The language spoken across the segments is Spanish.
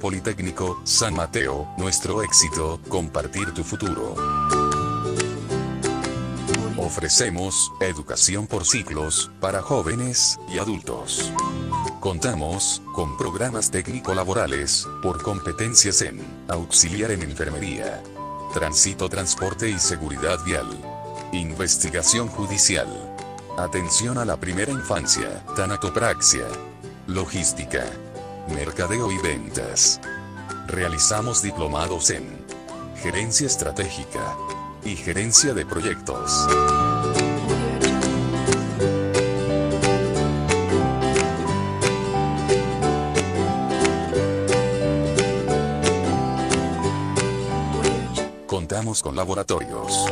Politécnico San Mateo, nuestro éxito, compartir tu futuro. Ofrecemos educación por ciclos, para jóvenes y adultos. Contamos con programas técnico-laborales, por competencias en auxiliar en enfermería, tránsito, transporte y seguridad vial, investigación judicial, atención a la primera infancia, tanatopraxia, logística, mercadeo y ventas. Realizamos diplomados en gerencia estratégica y gerencia de proyectos. Contamos con laboratorios.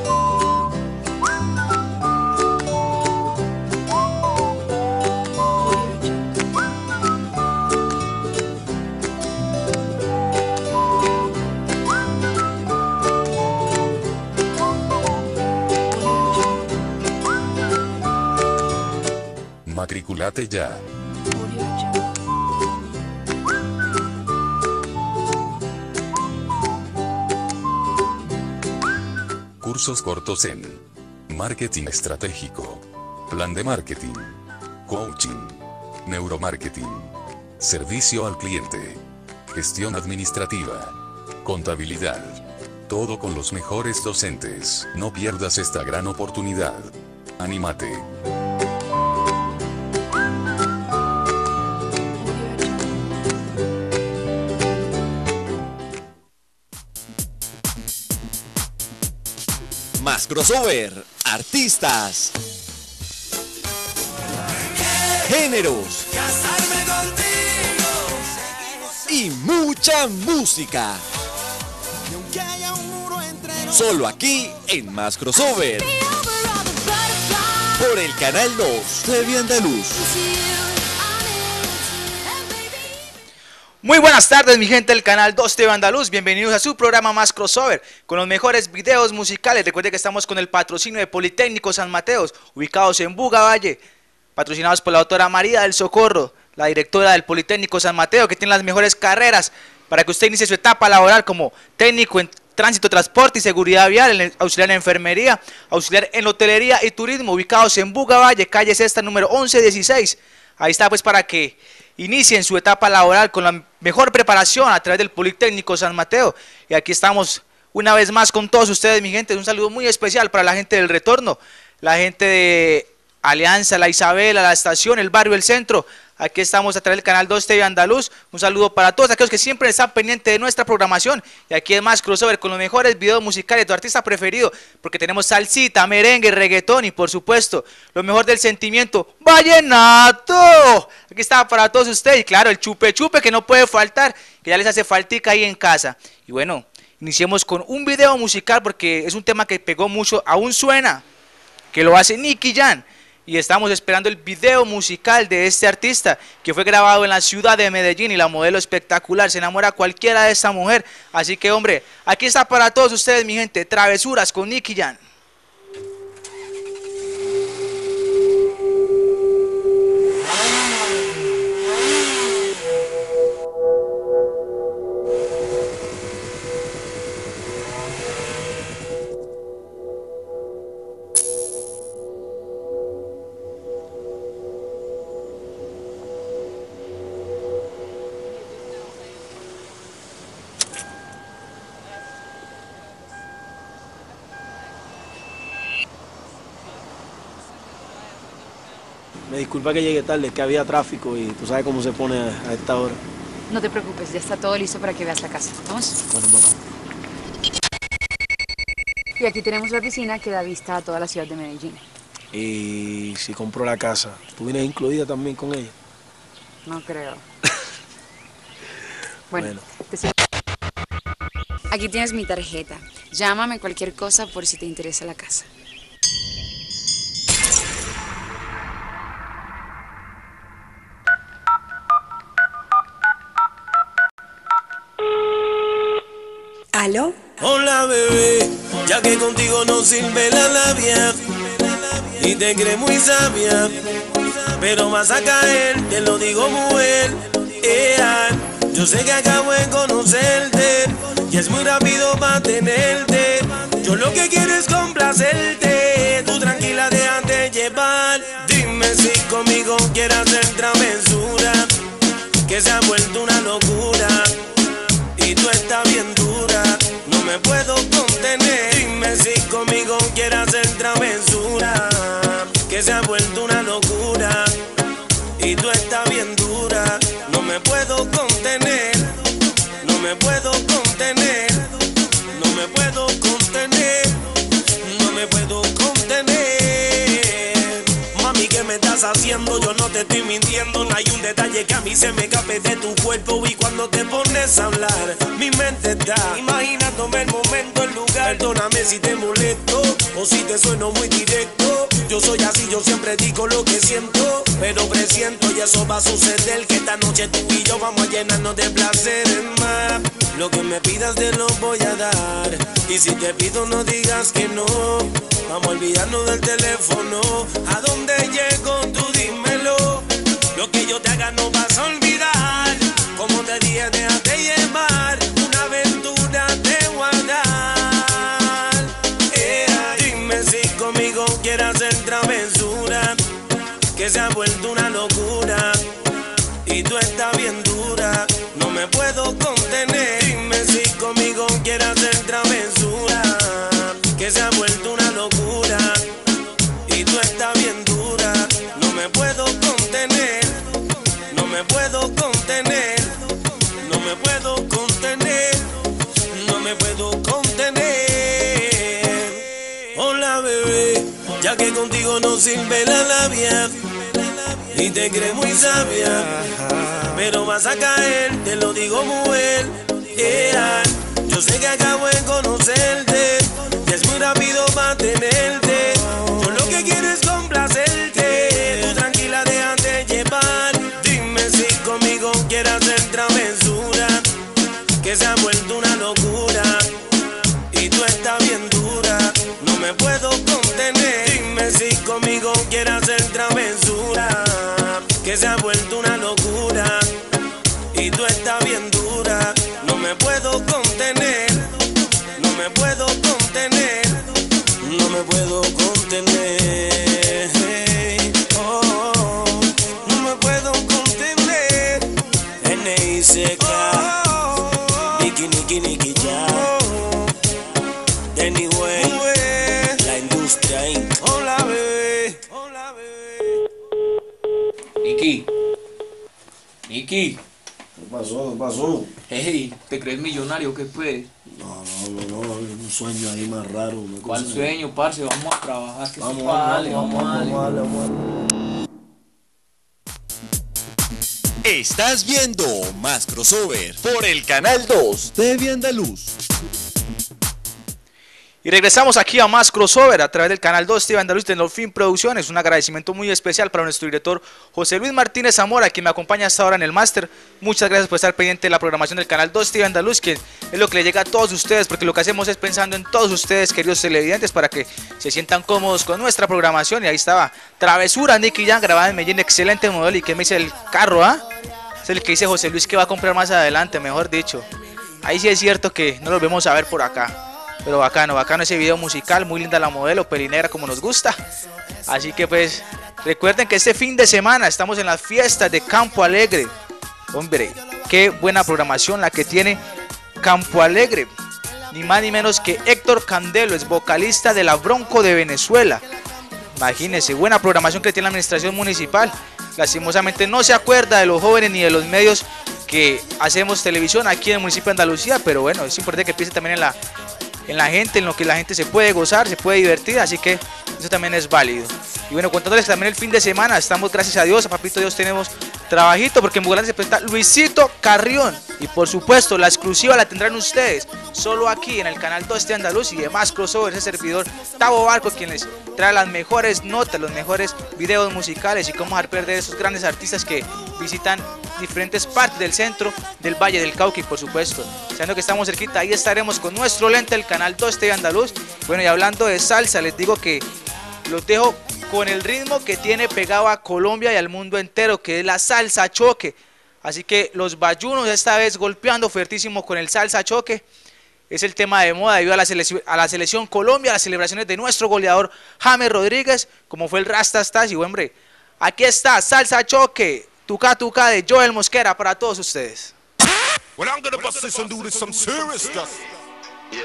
Matriculate ya. Cursos cortos en marketing estratégico, plan de marketing, coaching, neuromarketing, servicio al cliente, gestión administrativa, contabilidad. Todo con los mejores docentes. No pierdas esta gran oportunidad. Anímate. Más crossover, artistas, géneros y mucha música. Solo aquí en Más Crossover, por el canal 2 TV Andaluz. Muy buenas tardes, mi gente del canal 2 TV Andaluz, bienvenidos a su programa Más Crossover, con los mejores videos musicales. Recuerden que estamos con el patrocinio de Politécnico San Mateo, ubicados en Buga Valle, patrocinados por la doctora María del Socorro, la directora del Politécnico San Mateo, que tiene las mejores carreras para que usted inicie su etapa laboral como técnico en tránsito, transporte y seguridad vial, auxiliar en enfermería, auxiliar en hotelería y turismo, ubicados en Buga Valle, calle Sexta número 1116. Ahí está pues para que inicien su etapa laboral con la mejor preparación a través del Politécnico San Mateo. Y aquí estamos una vez más con todos ustedes, mi gente. Un saludo muy especial para la gente del Retorno, la gente de Alianza, la Isabela, la Estación, el barrio, el centro. Aquí estamos a través del canal 2 TV Andaluz. Un saludo para todos aquellos que siempre están pendientes de nuestra programación. Y aquí es Más Crossover con los mejores videos musicales de tu artista preferido, porque tenemos salsita, merengue, reggaetón y por supuesto lo mejor del sentimiento, vallenato. Aquí está para todos ustedes. Y claro, el chupe chupe que no puede faltar, que ya les hace faltica ahí en casa. Y bueno, iniciemos con un video musical porque es un tema que pegó mucho. Aún suena, que lo hace Nicky Jam. Y estamos esperando el video musical de este artista que fue grabado en la ciudad de Medellín, y la modelo espectacular, se enamora cualquiera de esta mujer. Así que hombre, aquí está para todos ustedes, mi gente, Travesuras con Nicky Jam. Me disculpa que llegue tarde, es que había tráfico y tú sabes cómo se pone a esta hora. No te preocupes, ya está todo listo para que veas la casa. ¿Vamos? Bueno, vamos. Y aquí tenemos la piscina que da vista a toda la ciudad de Medellín. Y si compro la casa, ¿tú vienes incluida también con ella? No creo. Bueno. Aquí tienes mi tarjeta. Llámame cualquier cosa por si te interesa la casa. ¿Aló? Hola bebé, ya que contigo no sirve la labia y te crees muy sabia, pero vas a caer, te lo digo mujer. Yo sé que acabo de conocerte y es muy rápido mantenerte. Yo lo que quiero es complacerte. Tú tranquila, déjate llevar. Dime si conmigo quieres hacer travesura, que se ha vuelto una locura y tú estás bien dura. No me puedo contener. Dime si conmigo quieres hacer travesura, que se ha vuelto una locura y tú estás bien dura. No me puedo contener, no me puedo contener, no me puedo contener, no me puedo contener. Mami, ¿qué me estás haciendo? Yo no te estoy mintiendo. No hay un detalle que a mí se me escape de tu cuerpo. Y cuando te pones a hablar, mi mente está imaginándome el momento, el lugar. Perdóname si te molesto o si te sueno muy directo. Yo soy así, yo siempre digo lo que siento, pero presiento y eso va a suceder, que esta noche tú y yo vamos a llenarnos de placeres más. Lo que me pidas te lo voy a dar, y si te pido no digas que no. Vamos a olvidarnos del teléfono. ¿A dónde llego? Tú dímelo. Lo que yo te haga no vas a olvidar. Como te dije, déjate llevar. Una aventura te voy a dar. Dime si conmigo quieres hacer travesura, que se ha vuelto una locura y tú estás bien dura. No me puedo contener. Dime si conmigo quieres hacer travesura, que se ha vuelto una locura y tú estás bien dura. No me puedo contener, no me puedo contener, no me puedo contener, no me puedo contener. Hola bebé, ya que contigo no sirve la labia y te crees muy sabia, pero vas a caer, te lo digo mujer. Yo sé que acabo de conocerte y es muy rápido mantenerte. Yo lo que quiero es complacerte. Tú tranquila, déjate llevar. Dime si conmigo quieres hacer travesura, que se ha vuelto una locura y tú estás bien dura. No me puedo contener. Dime si conmigo quieres hacer travesura, que se ha vuelto una locura y tú estás bien dura. No me puedo contener, no me puedo contener, no me puedo contener. Oh, no me puedo contener. N.I.C.K. Nicky, Nicky, Nicky, ya. Anyway, la industria Inc. Hola, bebé. Hola, bebé. Nicky. Nicky. ¿Qué pasó? ¿Qué pasó? Hey, ¿te crees millonario? ¿Qué pues? No, un sueño ahí más raro. ¿Cuál sueño, parce? Vamos a trabajar. Que Vamos, dale. Estás viendo Más Crossover por el Canal 2 TV Andaluz. Y regresamos aquí a Más Crossover a través del Canal 2 TV Andaluz de Norfin Producciones. Un agradecimiento muy especial para nuestro director José Luis Martínez Zamora, quien me acompaña hasta ahora en el máster. Muchas gracias por estar pendiente de la programación del Canal 2 TV Andaluz, que es lo que le llega a todos ustedes, porque lo que hacemos es pensando en todos ustedes, queridos televidentes, para que se sientan cómodos con nuestra programación. Y ahí estaba Travesura, Nicky Jam, grabada en Medellín, excelente modelo. ¿Y que me dice el carro, Es el que dice José Luis que va a comprar más adelante, mejor dicho. Ahí sí es cierto que no los vemos a ver por acá. Pero bacano ese video musical, muy linda la modelo, pelinegra como nos gusta. Así que pues, recuerden que este fin de semana estamos en las fiestas de Campo Alegre. Hombre, qué buena programación la que tiene Campo Alegre. Ni más ni menos que Héctor Candelo, es vocalista de la Bronco de Venezuela. Imagínense, buena programación que tiene la administración municipal. Lastimosamente no se acuerda de los jóvenes ni de los medios que hacemos televisión aquí en el municipio de Andalucía. Pero bueno, es importante que piense también en la gente, en lo que la gente se puede gozar, se puede divertir, así que eso también es válido. Y bueno, contándoles que también el fin de semana estamos, gracias a Dios, a Papito Dios, tenemos trabajito, porque en Bugalán se presenta Luisito Carrión, y por supuesto la exclusiva la tendrán ustedes solo aquí en el Canal 2 de Andaluz y demás crossover. Ese servidor Tavo Barco, quien les trae las mejores notas, los mejores videos musicales, y cómo dejar perder esos grandes artistas que visitan diferentes partes del centro del Valle del Cauca. Y por supuesto, sabiendo que estamos cerquita, ahí estaremos con nuestro lente del Canal 2 TV Andaluz. Bueno, y hablando de salsa, les digo que los dejo con el ritmo que tiene pegado a Colombia y al mundo entero, que es la salsa choque. Así que los bayunos esta vez golpeando fuertísimo con el salsa choque. Es el tema de moda debido a la selección Colombia, a las celebraciones de nuestro goleador James Rodríguez, como fue el Rastastas. Y hombre, aquí está Salsa Choque, Tuca Tuca de Joel Mosquera para todos ustedes. Well, I'm gonna bust this and do this some serious stuff. Yeah.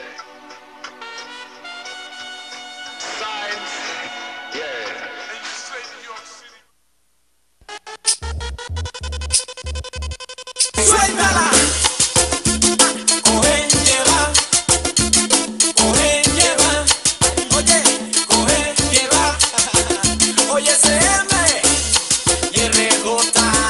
Science. Yeah. And you say New York City. Suéltala. Coge, lleva. Coge, lleva. Oye, coge, lleva. Oye, CM y RJ.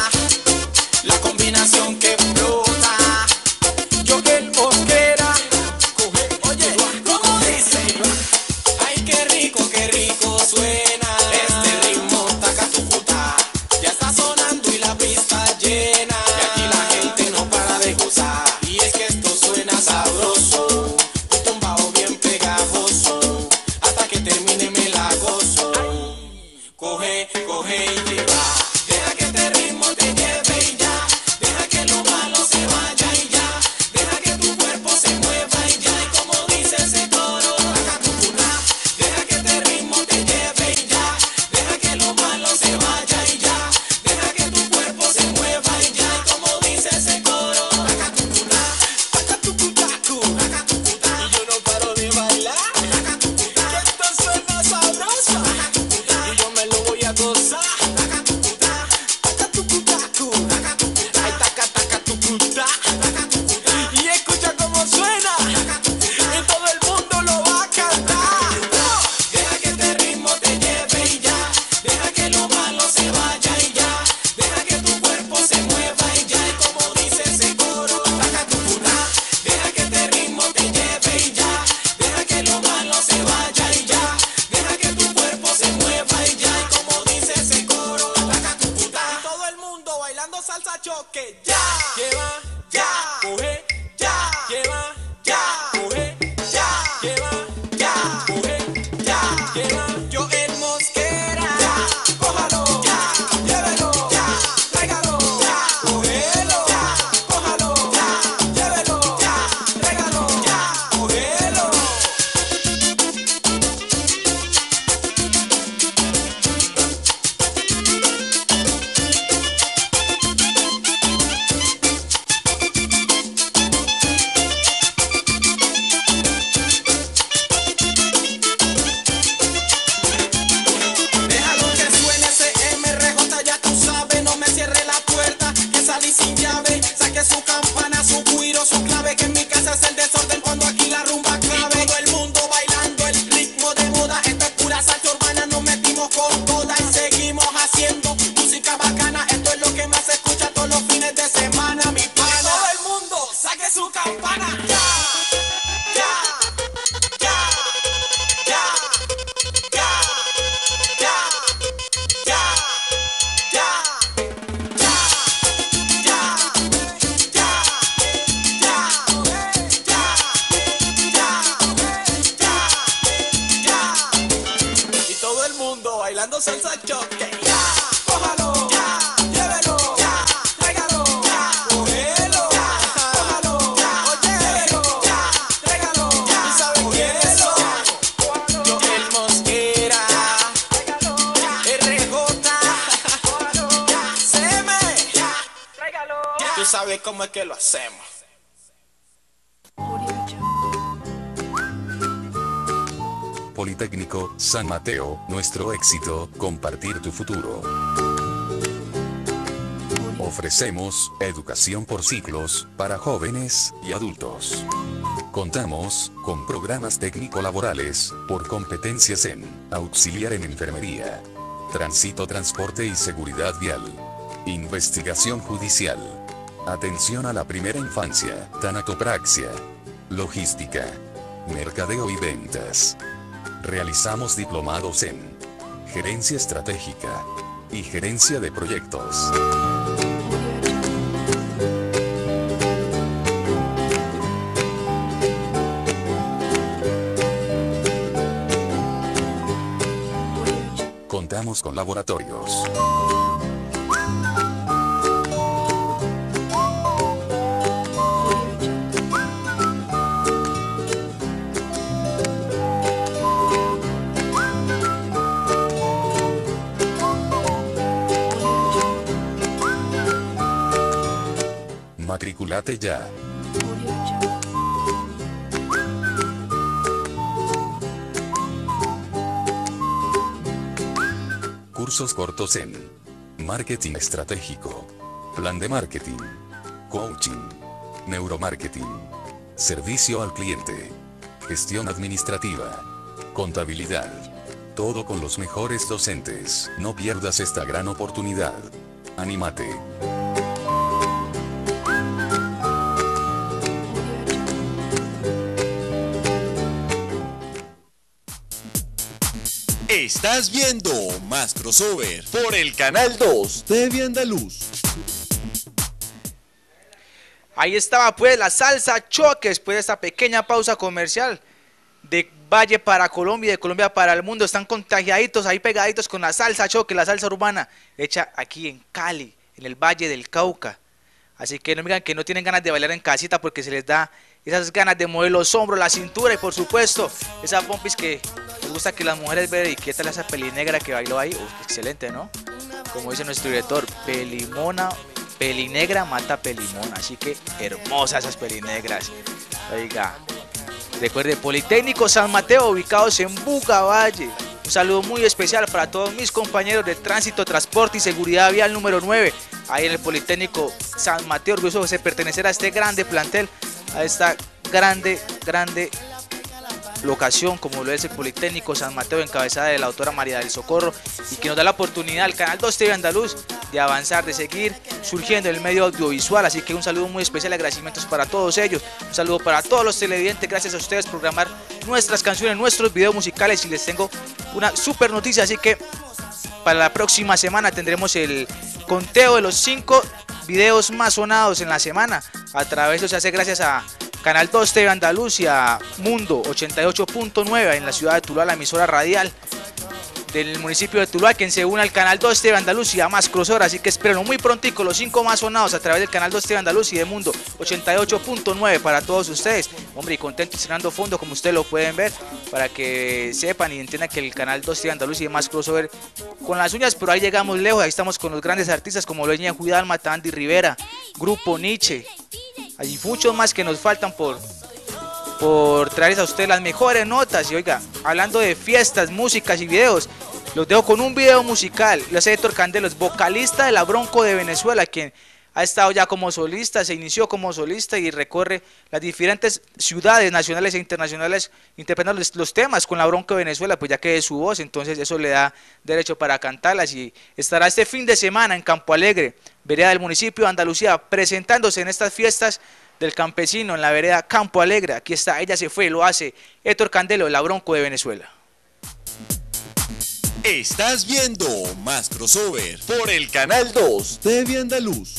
La combinación que brota. Yo que el Mosquera. Coge, oye, ¿cómo dice? Ay, qué rico suena. Este ritmo taca tu puta. Ya está sonando y la pista llena. Y aquí la gente no para de gozar. Y es que esto suena sabroso. Un tumbao bien pegajoso. Hasta que termine me la gozo. Coge, coge y lleva. Deja que este ritmo te lleve y ya. Deja que lo malo se vaya y ya. Deja que tu cuerpo se mueva y ya. Y como dice ese coro, taca tu puta. Deja que este ritmo te lleve y ya. Deja que lo malo se vaya y ya. Deja que tu cuerpo se mueva y ya. Y como dice ese coro, taca tu puta. Taca tu puta, taca tu puta. Y yo no paro de bailar. Taca tu puta. Que esto suena sabroso. Taca tu puta. Y yo me lo voy a gozar. Taca tu puta. Taca tu puta, taca tu puta. Ay, taca, taca tu puta. Taca tu puta. Y escucha cómo suena. Taca tu puta. Y todo el mundo lo va a cantar. Deja que este ritmo te lleve y ya. Deja que lo malo se vaya y ya. Deja que tu cuerpo se mueva y ya. Y como dice ese coro, taca tu puta. Deja que este ritmo te lleve y ya. Deja que lo malo se vaya y ya. Deja que tu cuerpo se mueva y ya. Y como dice ese coro, taca tu puta. Y todo el mundo bailando salsa choque. Ya, lleva, ya, coge, ya, lleva, ya, coge, ya, lleva, ya, coge, ya, lleva. Yo el Mosquera, ya, cójalo, ya, llévelo, ya, tráigalo, ya, cógelo, ya, cójalo, ya, llévelo, ya, tráigalo, ya, cógelo. Déjalo que suene ese MRJ, ya tú sabes, no me cierre la puerta, que salí sin llave, saque su campana, su cuiro, su clave, que en mi casa es el desorden cuando aquí la rumba clave. Y todo el mundo bailando el ritmo de moda, esto es pura salsa urbana, nos metimos con toda y seguimos haciendo música bacana, esto es lo que más se escucha todos los fines de semana, mi pana. Todo el mundo saque su campana, ya, ya, ya, ya, ya, ya, ya, ya, ya, ya, ya, ya. Y todo el mundo bailando salsa choque. Ya, cójalo, ya, llévelo, ya, tráigalo, ya, cógelo, ya, cójalo, ya, llévelo, ya, tráigalo, ya. ¿Y sabes quién es eso? Yo el Mosquera, RJ, CM. Tú sabes cómo es que lo hacemos. Politécnico San Mateo, nuestro éxito, compartir tu futuro. Ofrecemos educación por ciclos para jóvenes y adultos. Contamos con programas técnico-laborales por competencias en auxiliar en enfermería, tránsito, transporte y seguridad vial, investigación judicial, atención a la primera infancia, tanatopraxia, logística, mercadeo y ventas. Realizamos diplomados en gerencia estratégica y gerencia de proyectos. Contamos con laboratorios Matriculate ya. Cursos cortos en marketing estratégico, plan de marketing, coaching, neuromarketing, servicio al cliente, gestión administrativa, contabilidad. Todo con los mejores docentes. No pierdas esta gran oportunidad. Anímate. Estás viendo Más Crossover por el Canal 2 TV Andaluz. Ahí estaba pues la salsa choque después de esta pequeña pausa comercial. De Valle para Colombia y de Colombia para el mundo. Están contagiaditos ahí pegaditos con la salsa choque, la salsa urbana hecha aquí en Cali, en el Valle del Cauca. Así que no me digan que no tienen ganas de bailar en casita porque se les da esas ganas de mover los hombros, la cintura y por supuesto esa pompis que les gusta que las mujeres vean. Y qué tal esa pelinegra que bailó ahí. Excelente, ¿no? Como dice nuestro director, pelinegra mata pelimona. Así que hermosas esas pelinegras. Oiga, recuerde, Politécnico San Mateo, ubicados en Buga-Valle. Un saludo muy especial para todos mis compañeros de tránsito, transporte y seguridad vial número 9. Ahí en el Politécnico San Mateo, orgulloso de pertenecer a este grande plantel, a esta grande locación como lo es el Politécnico San Mateo, encabezada de la autora María del Socorro, y que nos da la oportunidad al Canal 2 TV Andaluz de avanzar, de seguir surgiendo en el medio audiovisual. Así que un saludo muy especial, agradecimientos para todos ellos, un saludo para todos los televidentes, gracias a ustedes por programar nuestras canciones, nuestros videos musicales. Y les tengo una super noticia, así que para la próxima semana tendremos el conteo de los 5 videos más sonados en la semana. A través de eso se hace gracias a Canal 2 TV Andaluz y a Mundo 88.9 en la ciudad de Tuluá, la emisora radial del municipio de Tuluá, quien se une al Canal 2 TV Andaluz y a Más Crossover. Así que espérenlo muy prontico, los 5 más sonados a través del Canal 2 TV Andaluz y de Mundo 88.9 para todos ustedes. Hombre, y contento, estrenando fondo como ustedes lo pueden ver, para que sepan y entiendan que el Canal 2 TV Andaluz y de Más Crossover con las uñas, pero ahí llegamos lejos. Ahí estamos con los grandes artistas como Loeña Juidalma, Andy Rivera, Grupo Nietzsche. Hay muchos más que nos faltan por traerles a ustedes las mejores notas. Y oiga, hablando de fiestas, músicas y videos, los dejo con un video musical. Lo hace Héctor Candelo, es vocalista de La Bronco de Venezuela, quien ha estado ya como solista, se inició como solista y recorre las diferentes ciudades nacionales e internacionales interpretando los temas con La Bronco de Venezuela, pues ya que es su voz, entonces eso le da derecho para cantarlas. Y estará este fin de semana en Campo Alegre, vereda del municipio de Andalucía, presentándose en estas fiestas del campesino en la vereda Campo Alegre. Aquí está, ella se fue, lo hace Héctor Candelo, La Bronco de Venezuela. Estás viendo Más Crossover por el Canal 2 TV Andaluz.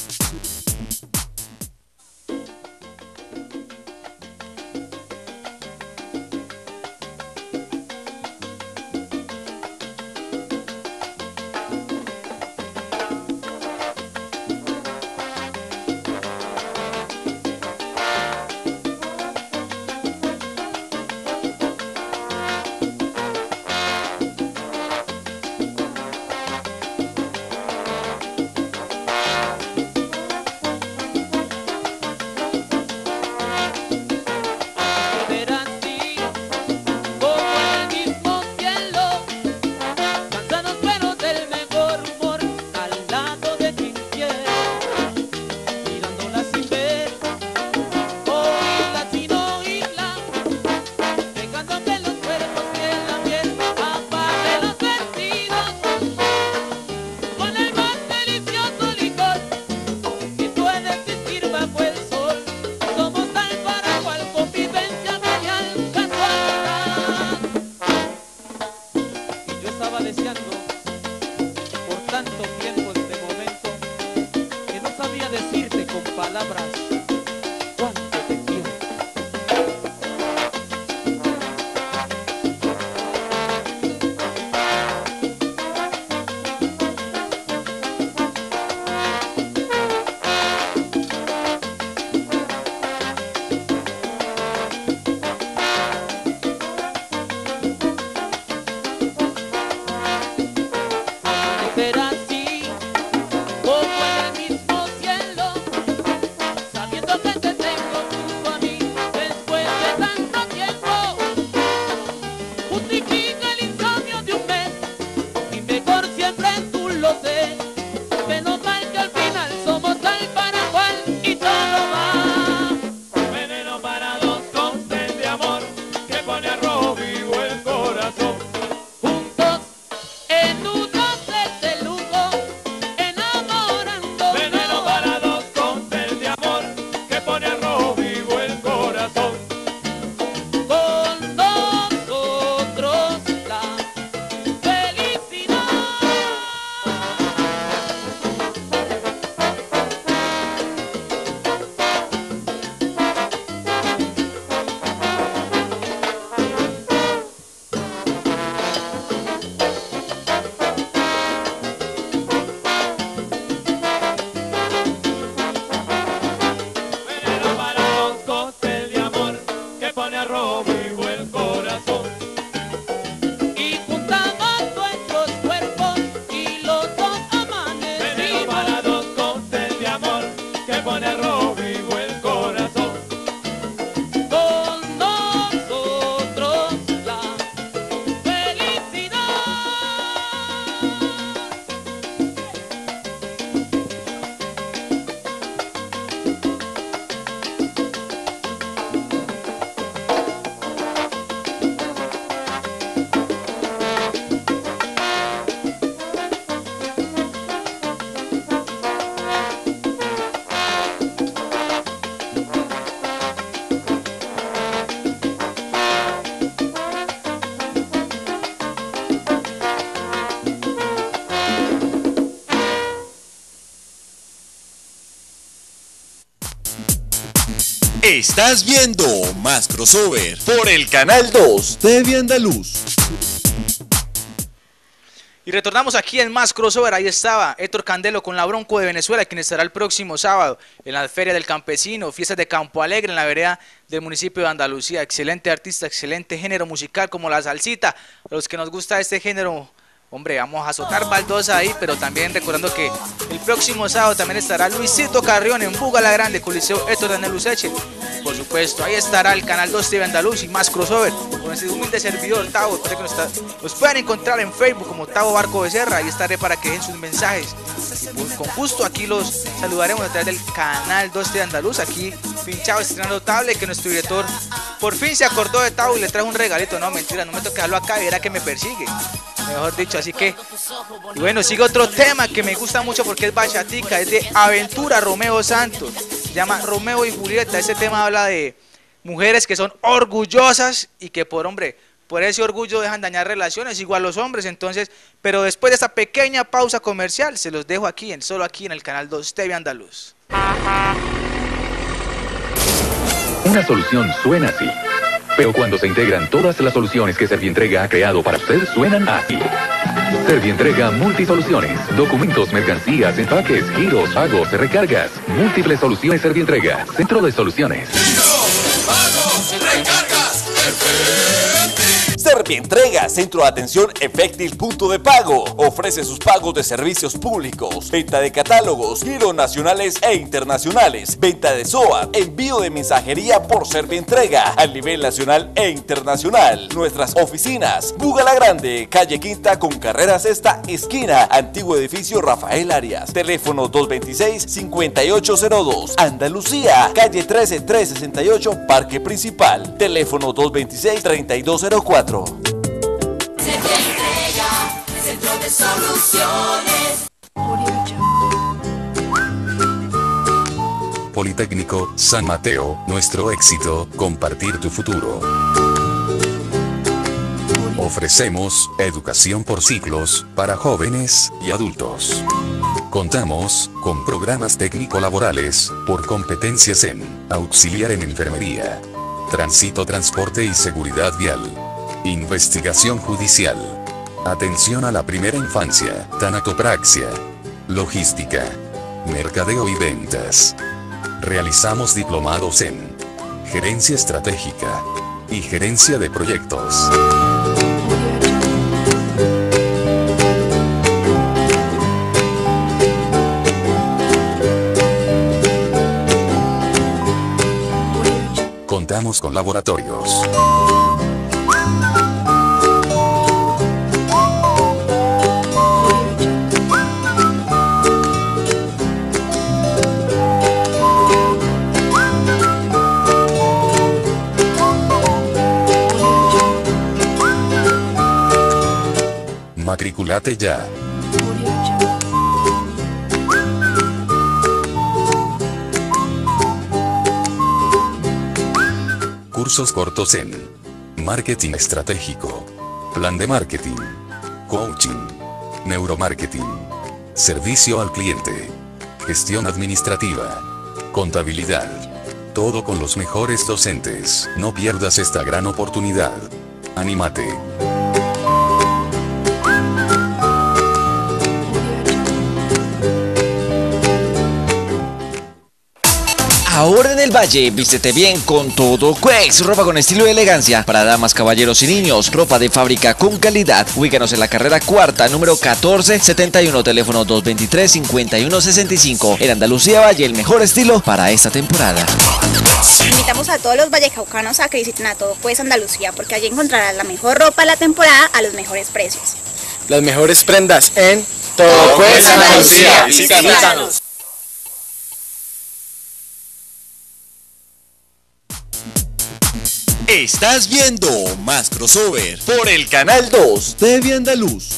Estás viendo Más Crossover por el Canal 2 TV Andaluz. Y retornamos aquí en Más Crossover. Ahí estaba Héctor Candelo con la Bronco de Venezuela, quien estará el próximo sábado en la Feria del Campesino, fiestas de Campo Alegre en la vereda del municipio de Andalucía. Excelente artista, excelente género musical como la salsita. A los que nos gusta este género, hombre, vamos a azotar baldosa ahí, pero también recordando que el próximo sábado también estará Luisito Carrión en Buga la Grande, Coliseo Héctor Daniel Useche. Por supuesto, ahí estará el Canal 2 TV Andaluz y Más Crossover con este humilde servidor Tavo. Que nos puedan encontrar en Facebook como Tavo Barco Becerra. Ahí estaré para que dejen sus mensajes. Pues con gusto aquí los saludaremos a través del Canal 2 TV Andaluz. Aquí pinchado estrenando tablet, que nuestro director por fin se acordó de Tavo y le trajo un regalito. No, mentira, no me toca dejarlo acá, verá que me persigue, mejor dicho. Así que, y bueno, sigue otro tema que me gusta mucho porque es bachatica, es de Aventura Romeo Santos, se llama Romeo y Julieta. Ese tema habla de mujeres que son orgullosas y que por ese orgullo dejan dañar relaciones, igual los hombres. Entonces, pero después de esta pequeña pausa comercial, se los dejo aquí, solo aquí en el Canal 2 TV Andaluz. Una solución suena así, pero cuando se integran todas las soluciones que Servientrega ha creado para usted, suenan así. Servientrega Multisoluciones, documentos, mercancías, empaques, giros, pagos, recargas, múltiples soluciones. Servientrega, centro de soluciones. Pagos, recargas, Servientrega, centro de atención efectil, punto de pago. Ofrece sus pagos de servicios públicos, venta de catálogos, giros nacionales e internacionales, venta de SOAT, envío de mensajería por Servientrega a nivel nacional e internacional. Nuestras oficinas: Buga la Grande, calle Quinta con carrera Sexta, esquina, antiguo edificio Rafael Arias. Teléfono 226-5802. Andalucía, calle 13368, Parque Principal. Teléfono 226-3204. Servientrega, centro de soluciones. Politécnico San Mateo, nuestro éxito, compartir tu futuro. Ofrecemos educación por ciclos para jóvenes y adultos. Contamos con programas técnico-laborales por competencias en auxiliar en enfermería, tránsito, transporte y seguridad vial, investigación judicial, atención a la primera infancia, tanatopraxia, logística, mercadeo y ventas. Realizamos diplomados en gerencia estratégica y gerencia de proyectos. Contamos con laboratorios. Matriculate ya. Cursos cortos en marketing estratégico, plan de marketing, coaching, neuromarketing, servicio al cliente, gestión administrativa, contabilidad. Todo con los mejores docentes. No pierdas esta gran oportunidad. Anímate. Ahora en el Valle, vístete bien con todo Quays, ropa con estilo y elegancia para damas, caballeros y niños, ropa de fábrica con calidad. Ubícanos en la carrera cuarta, número 1471, teléfono 223-5165. En Andalucía Valle, el mejor estilo para esta temporada. Invitamos a todos los vallecaucanos a que visiten a Todo Quays Andalucía, porque allí encontrarás la mejor ropa de la temporada a los mejores precios. Las mejores prendas en Todo Quays Andalucía. Visítanos. Estás viendo Más Crossover por el Canal 2 TV Andaluz.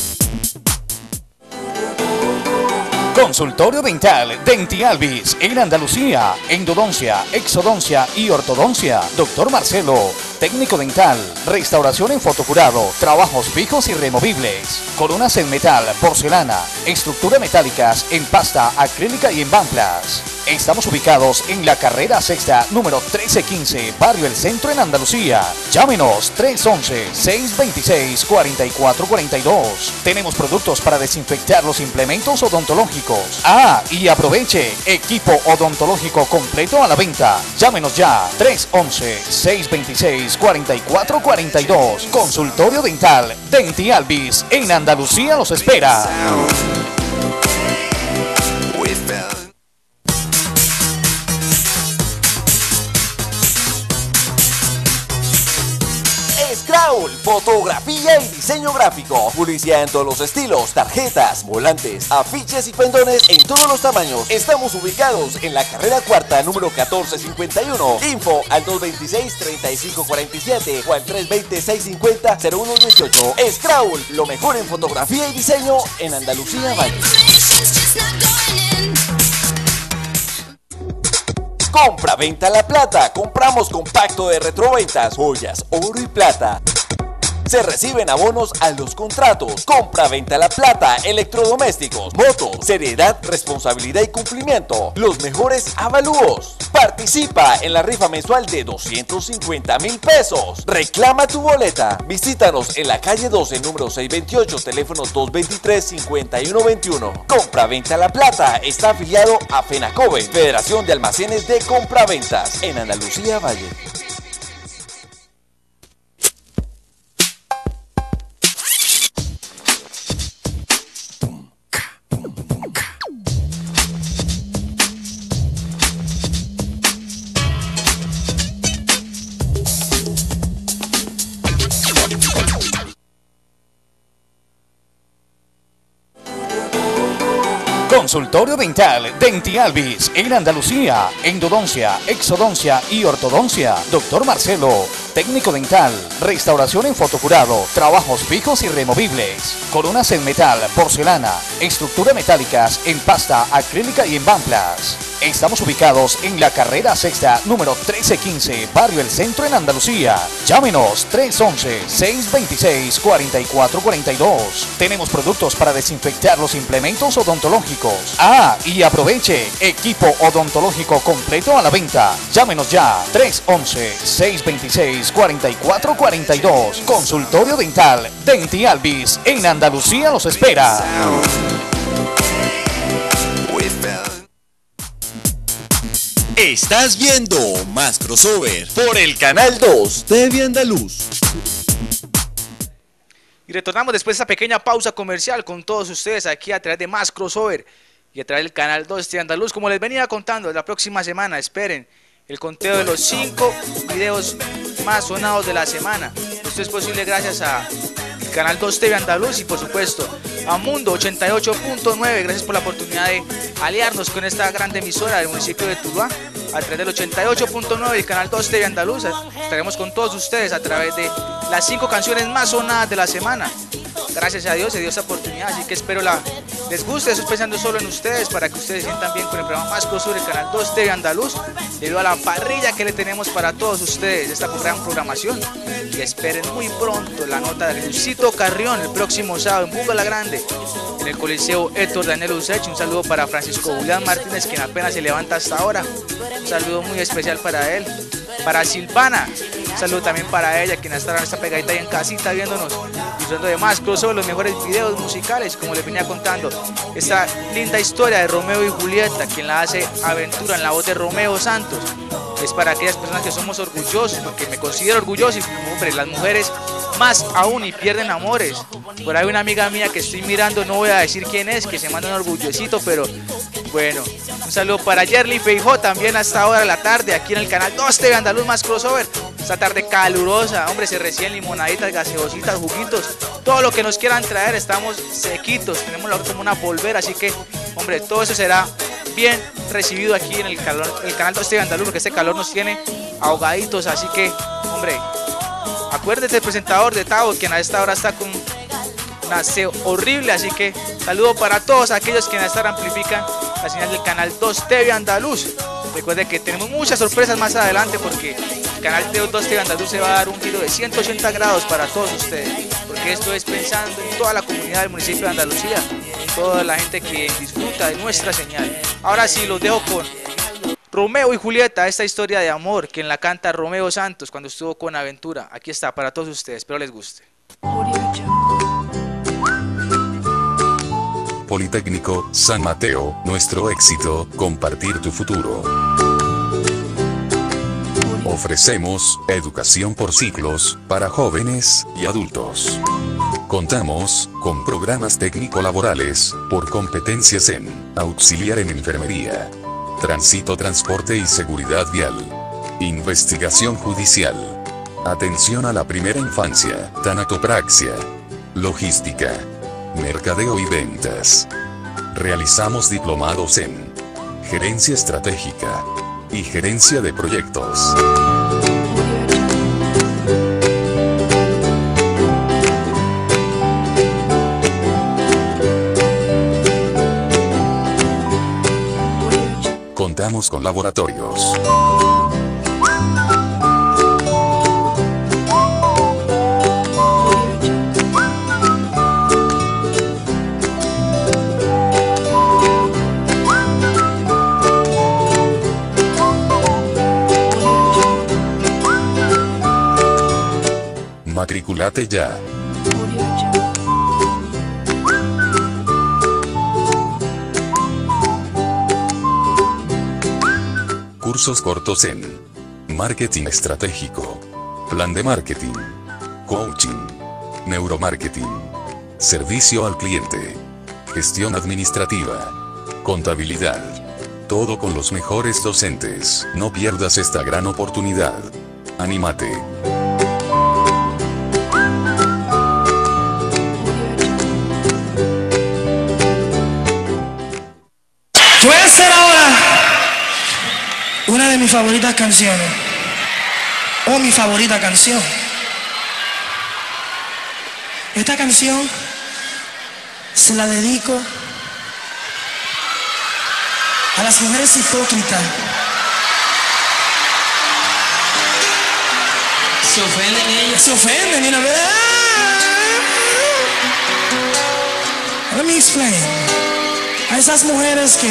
Consultorio Dental Dentialvis en Andalucía, endodoncia, exodoncia y ortodoncia. Doctor Marcelo, técnico dental, restauración en fotocurado, trabajos fijos y removibles, coronas en metal, porcelana, estructuras metálicas en pasta acrílica y en banclas. Estamos ubicados en la carrera sexta, número 1315, Barrio El Centro en Andalucía. Llámenos 311-626-4442. Tenemos productos para desinfectar los implementos odontológicos. Ah, y aproveche, equipo odontológico completo a la venta. Llámenos ya, 311-626-4442. Consultorio dental, Denti Alvis, en Andalucía los espera. Scrawl, fotografía y diseño gráfico, publicidad en todos los estilos, tarjetas, volantes, afiches y pendones en todos los tamaños. Estamos ubicados en la carrera cuarta, número 1451. Info al 226-3547 o al 320-650-0118. Scrawl, lo mejor en fotografía y diseño en Andalucía Valle. Compra-venta La Plata. Compramos compacto de retroventas, joyas, oro y plata. Se reciben abonos a los contratos. Compra-venta La Plata, electrodomésticos, motos, seriedad, responsabilidad y cumplimiento. Los mejores avalúos. Participa en la rifa mensual de 250,000 pesos. Reclama tu boleta. Visítanos en la calle 12, número 628, teléfono 223-5121. Compra-venta La Plata está afiliado a FENACOVE, Federación de Almacenes de Compraventas, en Andalucía Valle. Consultorio dental Denti Alvis en Andalucía, endodoncia, exodoncia y ortodoncia. Doctor Marcelo, técnico dental, restauración en fotocurado, trabajos fijos y removibles, coronas en metal, porcelana, estructura metálicas en pasta acrílica y en Bamplas. Estamos ubicados en la carrera sexta, número 1315, Barrio El Centro en Andalucía. Llámenos 311-626-4442. Tenemos productos para desinfectar los implementos odontológicos. Ah, y aproveche, equipo odontológico completo a la venta. Llámenos ya, 311-626-4442. Consultorio dental, Denti Alvis, en Andalucía los espera. Estás viendo Más Crossover por el Canal 2 TV Andaluz. Y retornamos después de esta pequeña pausa comercial con todos ustedes aquí a través de Más Crossover y a través del Canal 2 TV Andaluz. Como les venía contando, la próxima semana esperen el conteo de los 5 videos más sonados de la semana. Esto es posible gracias a Canal 2 TV Andaluz y por supuesto a Mundo 88.9. Gracias por la oportunidad de aliarnos con esta gran emisora del municipio de Tuluá a través del 88.9 y Canal 2 TV Andaluz. Estaremos con todos ustedes a través de las 5 canciones más sonadas de la semana. Gracias a Dios se dio esta oportunidad, así que espero les guste. Estoy pensando solo en ustedes para que ustedes se sientan bien con el programa Más Crossover, el Canal 2 TV Andaluz, debido a la parrilla que le tenemos para todos ustedes, esta gran programación. Y esperen muy pronto la nota de Luisito Carrión el próximo sábado en Buga la Grande, en el Coliseo Héctor Daniel Usech. Un saludo para Francisco Julián Martínez, quien apenas se levanta hasta ahora. Un saludo muy especial para él. Para Silvana, un saludo también para ella, quien está pegadita ahí en casita viéndonos, disfrutando de Más Crossover, los mejores videos musicales, como les venía contando. Esta linda historia de Romeo y Julieta, quien la hace Aventura en la voz de Romeo Santos. Es para aquellas personas que somos orgullosos, porque me considero orgulloso, y hombre, las mujeres más aún y pierden amores. Por ahí una amiga mía que estoy mirando, no voy a decir quién es, que se manda un orgullosito, pero bueno, un saludo para Yerly Feijó también hasta ahora de la tarde aquí en el Canal 2 TV Andaluz Más Crossover. Esta tarde calurosa, hombre, se reciben limonaditas, gaseositas, juguitos, todo lo que nos quieran traer. Estamos sequitos, tenemos como una polvera, así que hombre, todo eso será bien recibido aquí en el Canal 2 TV Andaluz, porque este calor nos tiene ahogaditos. Así que hombre, acuérdate del presentador de Tavo, quien a esta hora está con un aseo horrible. Así que saludo para todos aquellos que a esta hora amplifican la señal del Canal 2 TV Andaluz. Recuerden que tenemos muchas sorpresas más adelante, porque el Canal 2 TV Andaluz se va a dar un giro de 180 grados para todos ustedes, porque esto es pensando en toda la comunidad del municipio de Andalucía, toda la gente que disfruta de nuestra señal. Ahora sí, los dejo con Romeo y Julieta, esta historia de amor que la canta Romeo Santos cuando estuvo con Aventura. Aquí está para todos ustedes, espero les guste. Politécnico San Mateo, nuestro éxito, compartir tu futuro. Ofrecemos educación por ciclos para jóvenes y adultos. Contamos con programas técnico-laborales por competencias en auxiliar en enfermería, tránsito, transporte y seguridad vial, investigación judicial, atención a la primera infancia, tanatopraxia, logística, mercadeo y ventas. Realizamos diplomados en gerencia estratégica y gerencia de proyectos. Contamos con laboratorios. Matriculate ya. Cursos cortos en marketing estratégico, plan de marketing, coaching, neuromarketing, servicio al cliente, gestión administrativa, contabilidad. Todo con los mejores docentes. No pierdas esta gran oportunidad. Anímate. Voy a hacer ahora una de mis favoritas canciones, o mi favorita canción. Esta canción se la dedico a las mujeres hipócritas. Se ofenden ellas. Se ofenden y la verdad. Let me explain. A esas mujeres que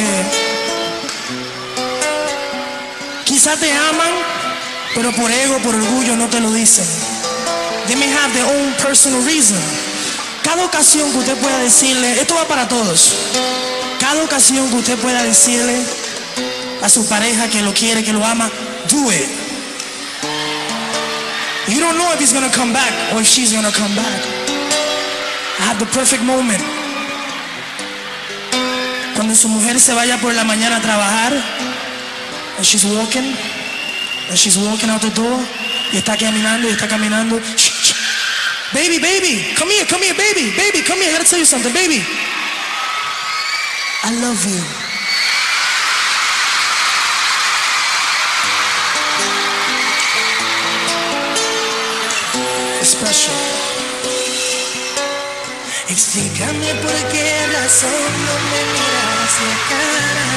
quizá te aman, pero por ego, por orgullo no te lo dicen. They may have their own personal reason. Cada ocasión que usted pueda decirle, esto va para todos. Cada ocasión que usted pueda decirle a su pareja que lo quiere, que lo ama, do it. You don't know if he's gonna come back or if she's gonna come back. I have the perfect moment. Cuando su mujer se vaya por la mañana a trabajar, and she's walking out the door, y está caminando, shh, shh. Baby, come here, baby, come here, I gotta tell you something, baby. I love you. It's special. Explícame por qué razón no me miras la cara.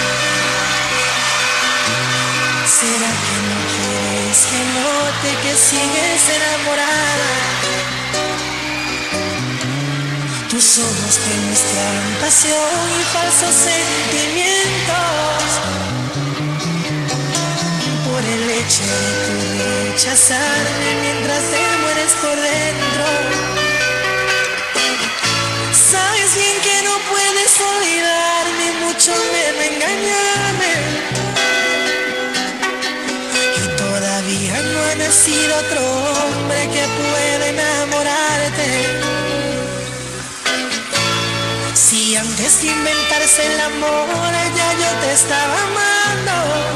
¿Será que no quieres que note que sigues enamorada? Tus ojos te muestran pasión y falsos sentimientos. Por el hecho de tu rechazarme mientras te mueres por dentro. Sabes bien que no puedes olvidarme, mucho menos engañarme. Y todavía no ha nacido otro hombre que pueda enamorarte. Si antes de inventarse el amor ya yo te estaba amando.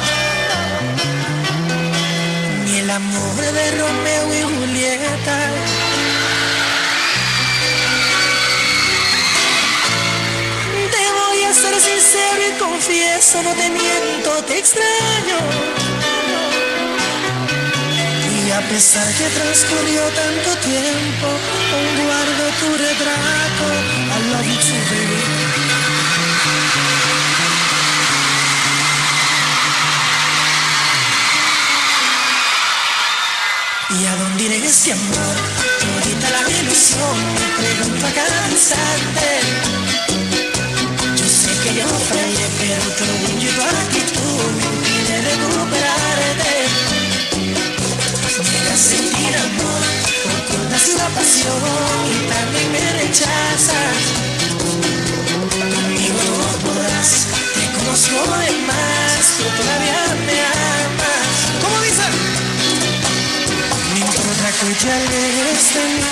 Ni el amor de Romeo y Julieta. Ser sincero y confieso, no te miento, te extraño. Y a pesar que transcurrió tanto tiempo, aún guardo tu retrato. I love you too, baby. ¿Y a dónde iré ese amor? Todita la ilusión, me pregunto a cada instante. Que yo fallé, pero tu orgullo y tu actitud me impiden que te alejes de mí.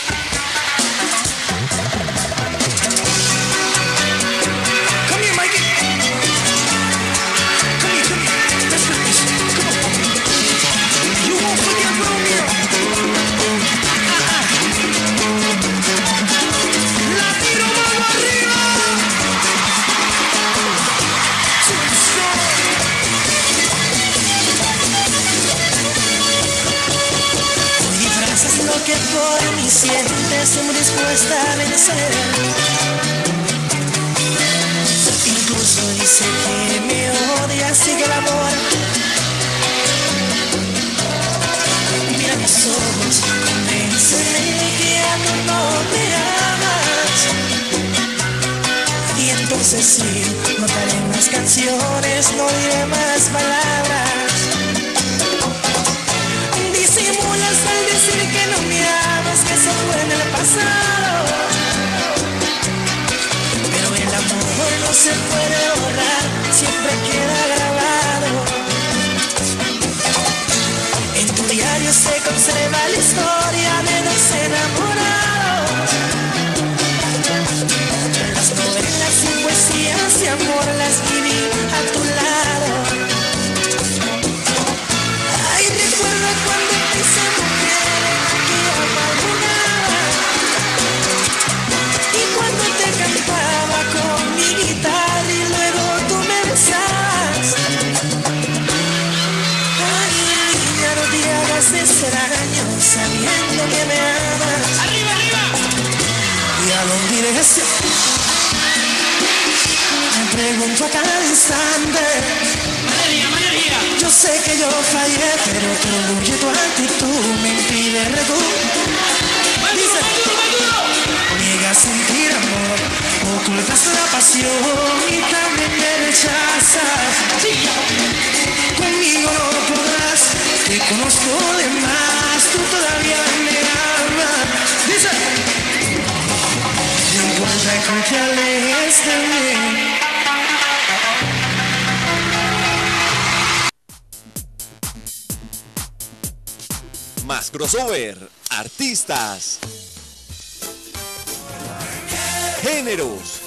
Come here, Mikey. Come here, come here. Let's do this. Come on. You won't forget Romeo. La tiro mano arriba. Disfrazas lo que por mí sientes, muy dispuesta a vencer. Incluso dice que me odias, sigue el amor. Mira mis ojos, convénceme que ya tú no me amas. Y entonces sí, notaré más canciones, no diré más palabras. Disimulas al decir que no me amas, que eso fue en el pasado. Pero el amor no se puede borrar, siempre queda grabado. En tu diario se conserva la historia de dos enamorados. Las novelas y poesías de amor las viví a tu lado. Ay, recuerda cuando quise mujer que amarguraba. Y cuando te cantaba con mi guitarra y luego tú me besabas. Ay, niña, no te hagas extraño sabiendo que me amas. ¡Arriba, arriba! ¿Y a dónde irás? Me pregunto a cada instante. Yo sé que yo fallé, pero tu orgullo y tu actitud me impide Dice, niegas sentir amor, ocultas la pasión y también me rechazas. Conmigo no podrás, te conozco de más, tú todavía me amas. Dice, no importa que te alejes de mí. Más crossover, artistas, géneros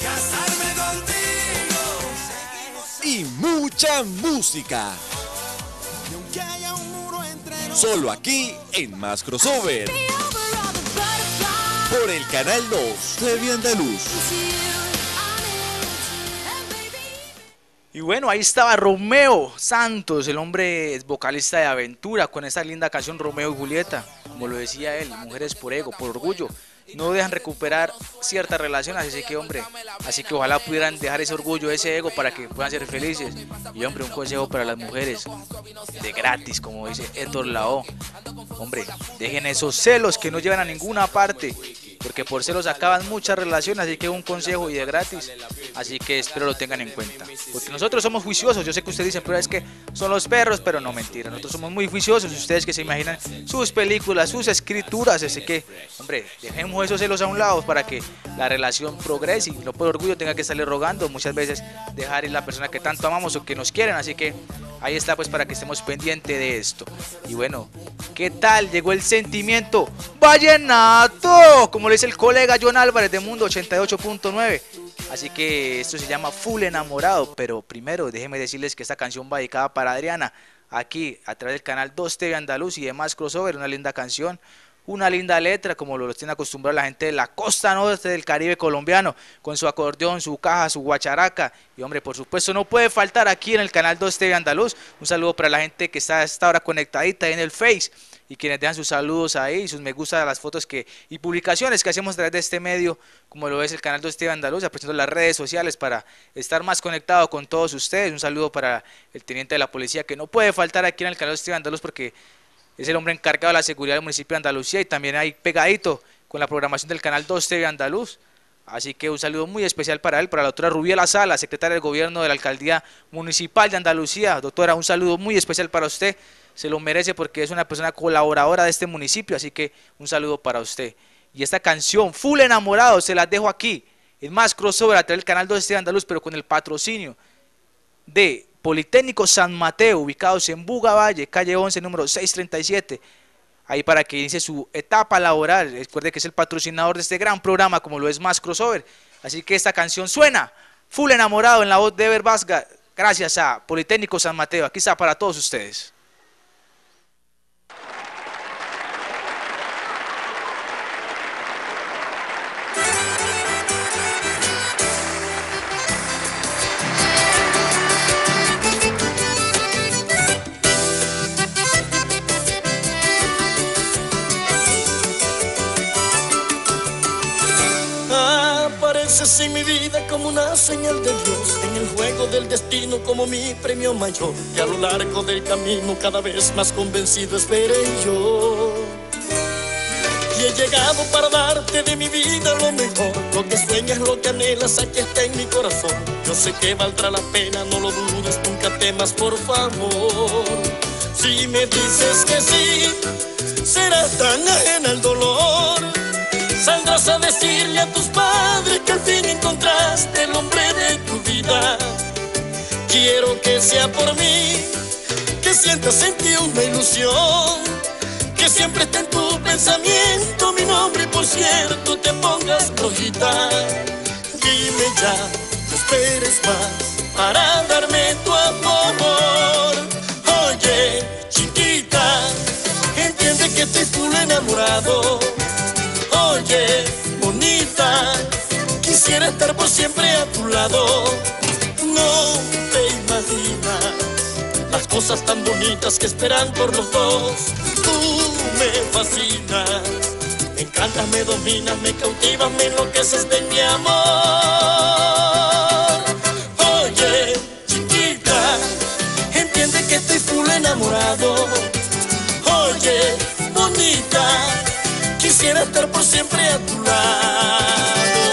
y mucha música. Solo aquí en Más Crossover, por el canal 2 TV Andaluz. Y bueno, ahí estaba Romeo Santos, el hombre es vocalista de Aventura, con esta linda canción Romeo y Julieta. Como lo decía él, mujeres por ego, por orgullo, no dejan recuperar ciertas relaciones, así que hombre, así que ojalá pudieran dejar ese orgullo, ese ego para que puedan ser felices. Y hombre, un consejo para las mujeres, de gratis, como dice Héctor Lavoe, hombre, dejen esos celos que no llevan a ninguna parte, porque por celos acaban muchas relaciones, así que un consejo y de gratis, así que espero lo tengan en cuenta, porque nosotros somos juiciosos. Yo sé que ustedes dicen, pero es que son los perros, pero no, mentira, nosotros somos muy juiciosos, ustedes que se imaginan sus películas, sus escrituras, así que, hombre, dejemos esos celos a un lado para que la relación progrese y no por orgullo tenga que estarle rogando, muchas veces dejar ir la persona que tanto amamos o que nos quieren, así que ahí está pues para que estemos pendientes de esto. Y bueno, ¿qué tal? Llegó el sentimiento vallenato, como le dice el colega John Álvarez de Mundo 88.9. Así que esto se llama Full Enamorado. Pero primero déjenme decirles que esta canción va dedicada para Adriana, aquí a través del canal 2 TV Andaluz y demás crossover. Una linda canción, una linda letra, como lo tiene acostumbrado la gente de la costa norte del Caribe colombiano, con su acordeón, su caja, su guacharaca. Y hombre, por supuesto no puede faltar aquí en el canal 2 TV Andaluz. Un saludo para la gente que está a esta hora conectadita ahí en el Face, y quienes dejan sus saludos ahí, sus me gusta a las fotos y publicaciones que hacemos a través de este medio, como lo es el canal 2 TV Andaluz, aprovechando las redes sociales para estar más conectado con todos ustedes. Un saludo para el teniente de la policía, que no puede faltar aquí en el canal 2 TV Andaluz, porque es el hombre encargado de la seguridad del municipio de Andalucía, y también hay pegadito con la programación del canal 2 TV Andaluz. Así que un saludo muy especial para él, para la doctora Rubiela Sala, secretaria del Gobierno de la Alcaldía Municipal de Andalucía. Doctora, un saludo muy especial para usted, se lo merece porque es una persona colaboradora de este municipio, así que un saludo para usted. Y esta canción, Full Enamorado, se las dejo aquí, es más crossover a través del canal 2 TV Andaluz, pero con el patrocinio de Politécnico San Mateo, ubicados en Buga Valle, calle 11, número 637. ahí para que inicie su etapa laboral. Recuerde que es el patrocinador de este gran programa, como lo es Más Crossover. Así que esta canción suena full enamorado en la voz de Ever Vasga, gracias a Politécnico San Mateo. Aquí está para todos ustedes. Apareces en mi vida como una señal de Dios, en el juego del destino como mi premio mayor, y a lo largo del camino cada vez más convencido esperé yo. Y he llegado para darte de mi vida lo mejor, lo que sueñas, lo que anhelas, aquí está en mi corazón. Yo sé que valdrá la pena, no lo dudes, nunca temas, por favor. Si me dices que sí, serás tan ajena al dolor. Saldrás a decirle a tus padres que al fin encontraste el hombre de tu vida. Quiero que sea por mí, que sientas en ti una ilusión, que siempre esté en tu pensamiento mi nombre y por cierto te pongas rojita. Dime ya, no esperes más para darme tu amor. Oye, chiquita, entiende que estoy full enamorado. Oye, bonita, quisiera estar por siempre a tu lado. No te imaginas las cosas tan bonitas que esperan por los dos. Tú me fascinas, me encantas, me dominas, me cautivas, me enloqueces de mi amor. Oye, chiquita, entiende que estoy full enamorado. Oye, bonita, quisiera estar por siempre a tu lado.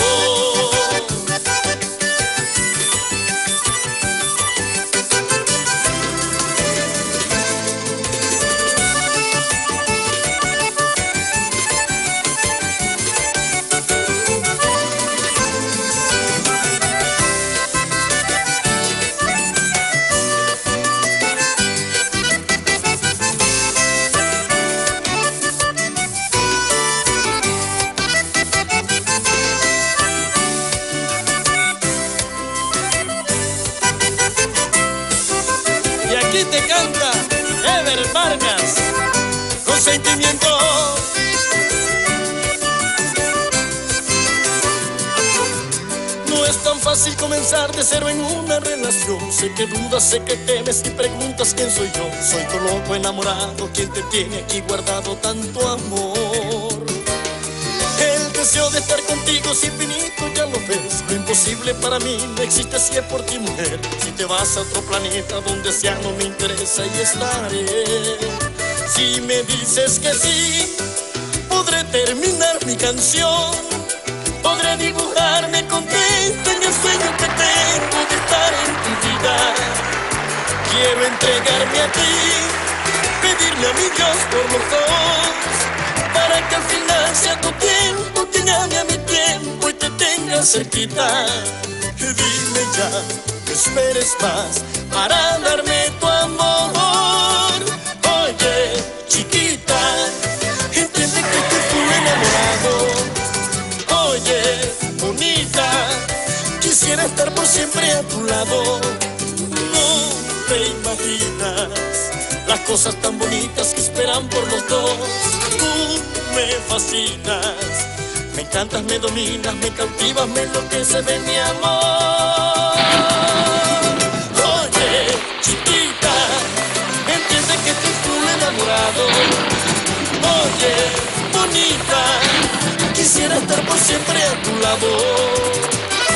Te canta Ever Vargas con sentimiento. No es tan fácil comenzar de cero en una relación. Sé que dudas, sé que temes y preguntas quién soy yo. Soy tu loco enamorado, quien te tiene aquí guardado tanto amor. El deseo de estar contigo es infinito, ya lo ves. Lo imposible para mí no existe si es por ti, mujer. Si te vas a otro planeta donde sea no me interesa y estaré. Si me dices que sí, podré terminar mi canción. Podré dibujarme contento en el sueño que tengo de estar en tu vida. Quiero entregarme a ti, pedirle a mi Dios por los dos, para que al final sea tu tiempo, te llame a mi tiempo y te tenga cerquita. Dime ya, no esperes más para darme tu amor. Oye, chiquita, entiende que estoy full enamorado. Oye, bonita, quisiera estar por siempre a tu lado. No te imaginas las cosas tan bonitas que esperan por los dos. Tú me fascinas, me encantas, me dominas, me cautivas, me enloqueces de mi amor. Oye, chiquita, entiende que estoy full enamorado. Oye, bonita, quisiera estar por siempre a tu lado.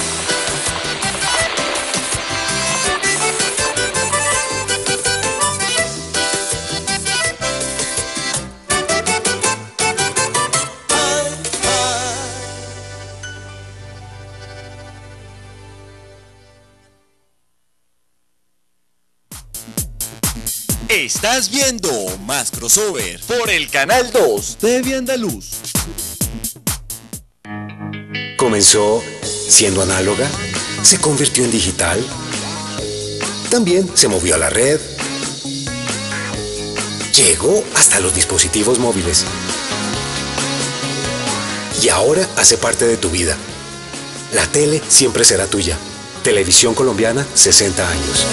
Estás viendo Más Crossover por el Canal 2 de Viandaluz. Comenzó siendo análoga, se convirtió en digital, también se movió a la red. Llegó hasta los dispositivos móviles. Y ahora hace parte de tu vida. La tele siempre será tuya. Televisión Colombiana, 60 años.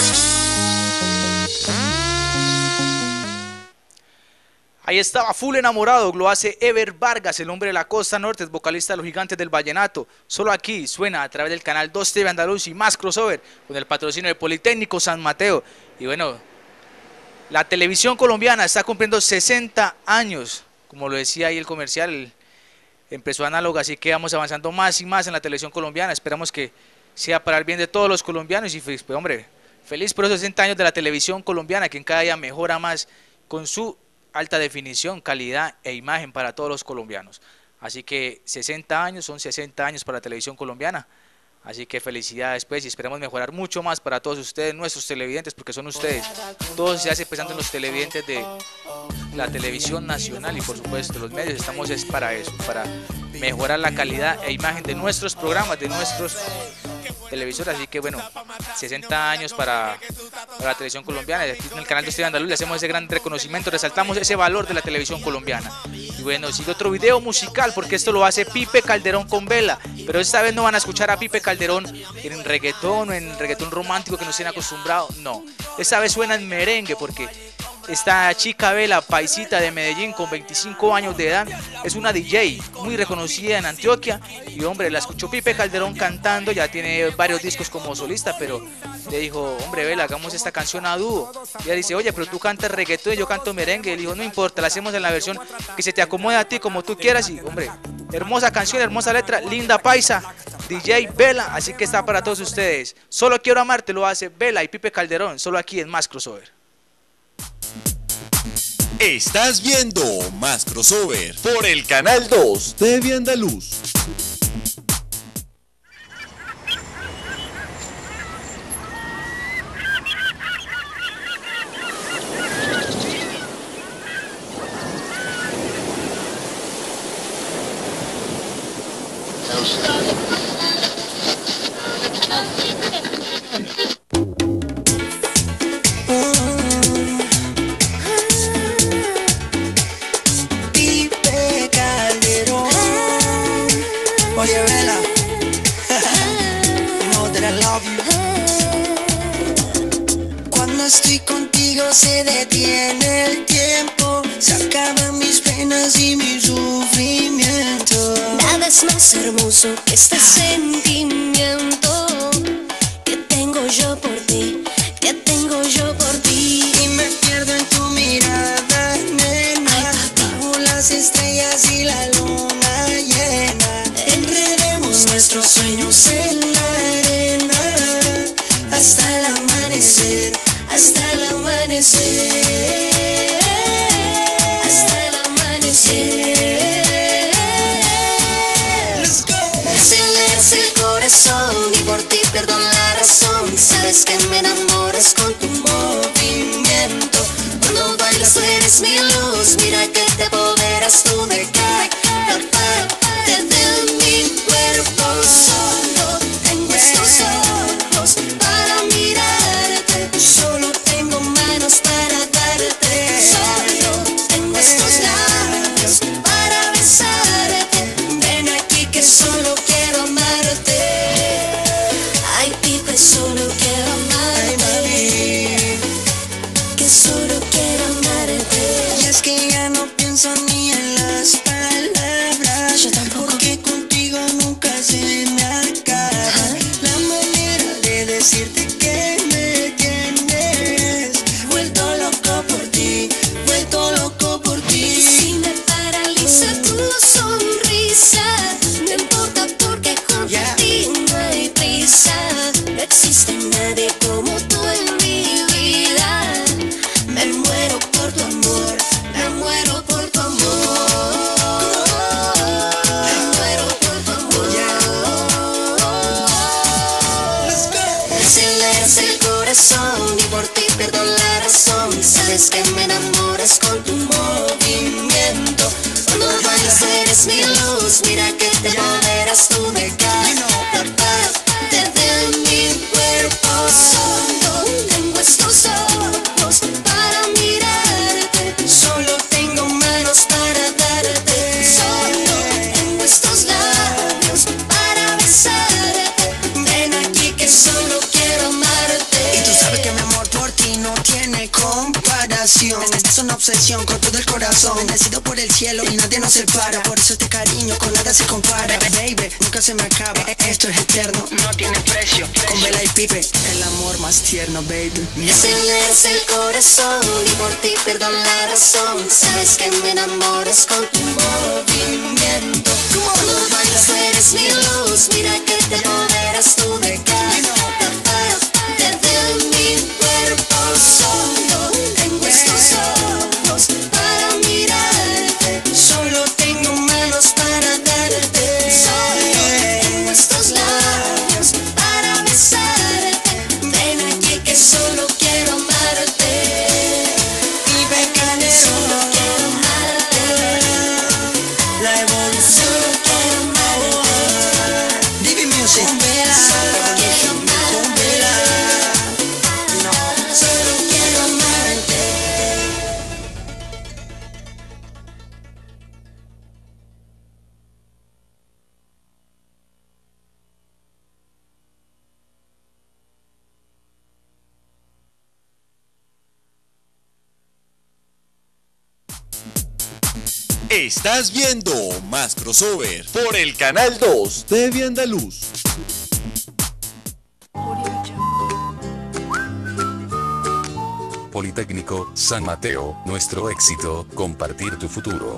Ahí estaba, Full Enamorado, lo hace Ever Vargas, el hombre de la costa norte, es vocalista de Los Gigantes del Vallenato. Solo aquí suena a través del canal 2 TV Andaluz y Más Crossover, con el patrocinio del Politécnico San Mateo. Y bueno, la televisión colombiana está cumpliendo 60 años, como lo decía ahí el comercial, empezó análoga, así que vamos avanzando más y más en la televisión colombiana. Esperamos que sea para el bien de todos los colombianos y pues, hombre, feliz por esos 60 años de la televisión colombiana, que en cada día mejora más con su alta definición, calidad e imagen para todos los colombianos. Así que 60 años son 60 años para la televisión colombiana. Así que felicidades pues, y esperamos mejorar mucho más para todos ustedes, nuestros televidentes, porque son ustedes. Todo se hace pensando en los televidentes de la televisión nacional y por supuesto los medios. Estamos es para eso, para mejorar la calidad e imagen de nuestros programas, de nuestros televisores. Así que bueno, 60 años para la televisión colombiana. Y aquí en el canal de TV Andaluz le hacemos ese gran reconocimiento, resaltamos ese valor de la televisión colombiana. Y bueno, sigue otro video musical, porque esto lo hace Pipe Calderón con Vela, pero esta vez no van a escuchar a Pipe Calderón en reggaetón o en reggaetón romántico que nos tienen acostumbrados, no. Esta vez suena en merengue, porque esta chica Vela, paisita de Medellín con 25 años de edad, es una DJ muy reconocida en Antioquia y hombre, la escuchó Pipe Calderón cantando, ya tiene varios discos como solista, pero le dijo, hombre Vela, hagamos esta canción a dúo. Y ella dice, oye, pero tú cantas reggaetón y yo canto merengue. Y él dijo, no importa, la hacemos en la versión que se te acomode a ti como tú quieras. Y hombre, hermosa canción, hermosa letra, linda paisa, DJ Vela, así que está para todos ustedes. Solo quiero amarte lo hace Vela y Pipe Calderón, solo aquí en Más Crossover. Estás viendo Más Crossover por el canal 2 TV Andaluz. Pipe Calderón, oye Vela, you know that I love you. Cuando estoy contigo se detiene el tiempo, se acaban mis penas y mi sufrimiento. Nada es más hermoso que este sentimiento que tengo yo por ti, que tengo yo por ti. Y me pierdo en tu mirada, nena, bajo las estrellas y la luna llena. Enredemos nuestros sueños en la arena hasta el amanecer, hasta el amanecer, hasta el amanecer. Aceleras el corazón y por ti pierdo la razón. Sabes que me enamoras con tu movimiento. Cuando bailas tú eres mi luz. Mira que te apoderas tú de cada parte de mi cuerpo. Solo tengo estos ojos para mirarte. Solo tengo manos para darte. Solo tengo estos labios para besarte. Ven aquí que solo quiero amarte. Ay, Pipe, solo quiero amarte. Que solo quiero amarte. Y es que ya no pienso ni en las palabras. Yo tampoco. Porque contigo nunca se me acaba la manera de decirte que me tienes. Vuelto loco por ti, vuelto loco por ti. Si me paraliza tu sonrisa, no importa porque junto a ti no hay prisa. No existe nadie como tú en mi vida. Me muero por tu amor, me muero por tu amor. Me muero por tu amor. Aceleras el corazón y por ti pierdo la razón. Sabes que me enamoras con tu movimiento. Cuando bailas eres mi luz. Mira que te apoderas tú de cada parte de mi cuerpo. Solo tengo estos ojos para mirarte. tiene comparación. Es una obsesión con todo el corazón. Bendecido por el cielo y nadie nos separa. Por eso este cariño con nada se compara. Baby, nunca se me acaba. Esto es eterno, no tiene precio. Con Vela y Pipe, el amor más tierno, baby. Me aceleras el corazón y por ti pierdo la razón. Sabes que me enamoras con tu movimiento. Cuando bailas eres mi luz. Mira que te apoderas tú de cada parte de mi cuerpo. Solo tengo estos ojos para mirarte. Solo tengo manos para darte. Solo tengo estos labios para besarte. Ven aquí que solo quiero amarte. Y Becanero, solo quiero amarte. la evolución. Solo quiero amarte. Divi Music, Con Vela, solo quiero amarte. con Vela. Solo quiero amarte. Estás viendo Más Crossover por el Canal 2 TV Andaluz. Politécnico San Mateo, nuestro éxito, compartir tu futuro.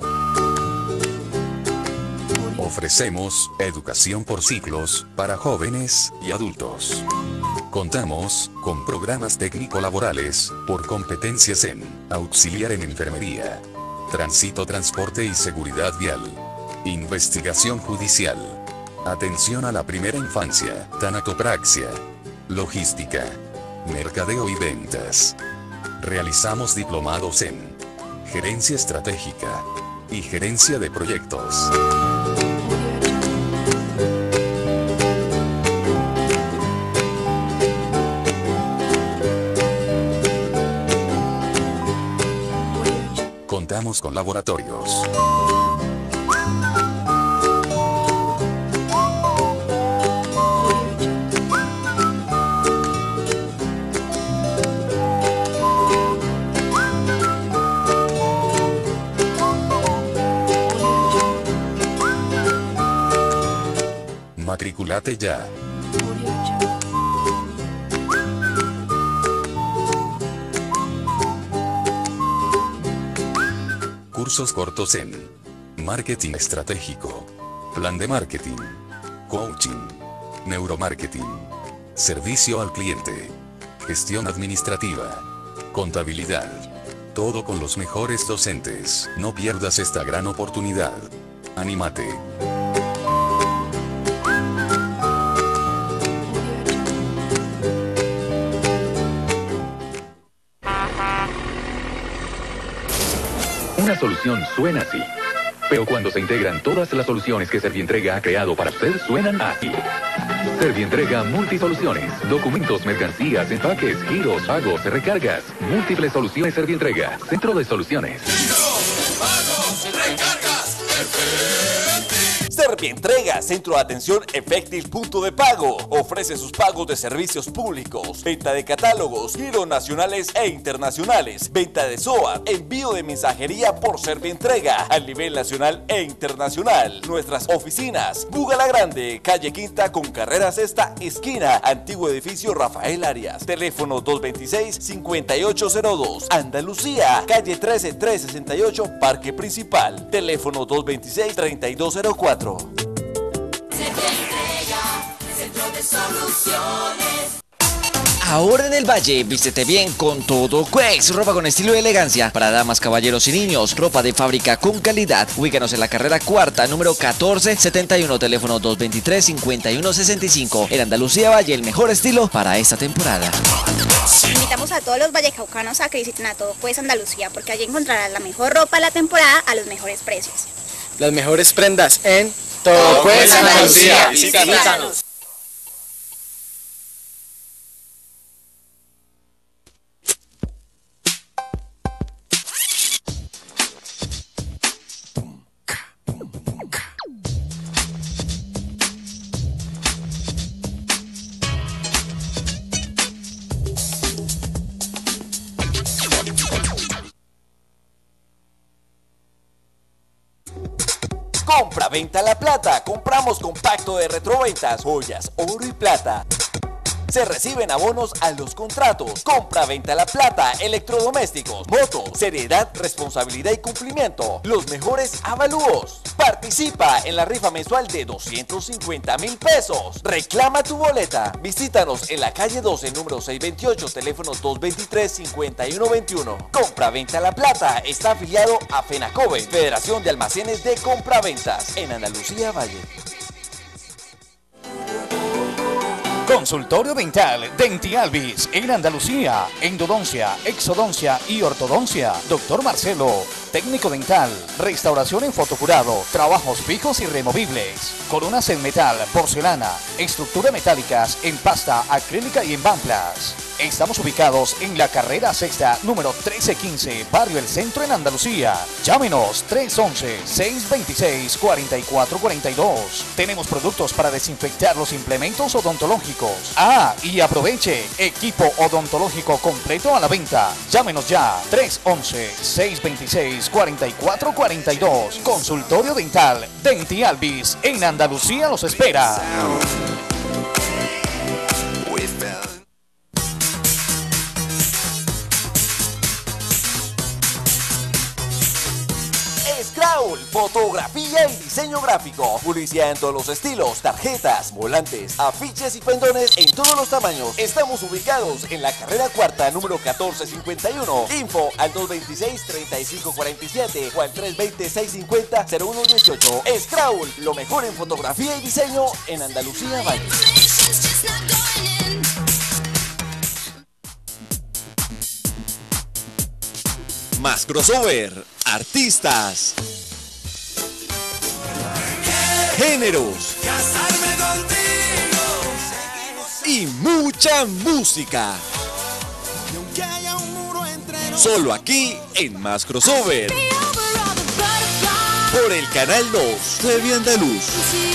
Ofrecemos educación por ciclos para jóvenes y adultos. Contamos con programas técnico-laborales por competencias en auxiliar en enfermería, tránsito, transporte y seguridad vial, investigación judicial, atención a la primera infancia, tanatopraxia, logística, mercadeo y ventas. Realizamos diplomados en gerencia estratégica y gerencia de proyectos. Contamos con laboratorios. Matriculate ya. Cursos cortos en marketing estratégico, plan de marketing, coaching, neuromarketing, servicio al cliente, gestión administrativa, contabilidad. Todo con los mejores docentes. No pierdas esta gran oportunidad. Anímate. Una solución suena así, pero cuando se integran todas las soluciones que Servientrega ha creado para usted, suenan así. Servientrega Multisoluciones, documentos, mercancías, empaques, giros, pagos, recargas, múltiples soluciones. Servientrega, centro de soluciones. Servientrega, centro de atención Efectil Punto de Pago. Ofrece sus pagos de servicios públicos, venta de catálogos, giros nacionales e internacionales, venta de SOAT, envío de mensajería por Servientrega a nivel nacional e internacional. Nuestras oficinas: Buga la Grande, calle Quinta con carrera Sexta, esquina, antiguo edificio Rafael Arias. Teléfono 226-5802. Andalucía, calle 13368, Parque Principal. Teléfono 226-3204. Centro de Soluciones. Ahora en el Valle, vístete bien con todo Quest. Ropa con estilo y elegancia para damas, caballeros y niños. Ropa de fábrica con calidad. Ubícanos en la carrera cuarta, número 1471, teléfono 223-5165. En Andalucía Valle, el mejor estilo para esta temporada. Invitamos a todos los vallecaucanos a que visiten a Todo Pues Andalucía, porque allí encontrarás la mejor ropa de la temporada a los mejores precios. Las mejores prendas en Todo Pues Andalucía. Visítanos. Compra-venta La Plata. Compramos con pacto de retroventas, joyas, oro y plata. Se reciben abonos a los contratos. Compra-venta La Plata, electrodomésticos, motos, seriedad, responsabilidad y cumplimiento. Los mejores avalúos. Participa en la rifa mensual de 250,000 pesos. Reclama tu boleta. Visítanos en la calle 12, número 628, teléfono 223-5121. Compra-venta La Plata está afiliado a FENACOVE, Federación de Almacenes de Compraventas, en Andalucía Valle. Consultorio Dental Dentialvis en Andalucía, endodoncia, exodoncia y ortodoncia. Doctor Marcelo, técnico dental, restauración en fotocurado, trabajos fijos y removibles, coronas en metal, porcelana, estructura metálicas en pasta acrílica y en Bamplas. Estamos ubicados en la carrera sexta, número 1315, Barrio El Centro en Andalucía. Llámenos 311-626-4442. Tenemos productos para desinfectar los implementos odontológicos. Ah, y aproveche, equipo odontológico completo a la venta. Llámenos ya, 311-626-4442. Consultorio Dental Dentialvis en Andalucía los espera. Scrawl, fotografía y diseño gráfico, publicidad en todos los estilos, tarjetas, volantes, afiches y pendones en todos los tamaños. Estamos ubicados en la carrera cuarta, número 1451. Info al 226-3547 o al 320-650-0118. Scrawl, lo mejor en fotografía y diseño en Andalucía Valle. Más crossover, artistas, géneros y mucha música. Solo aquí en Más Crossover, por el canal 2 TV Andaluz.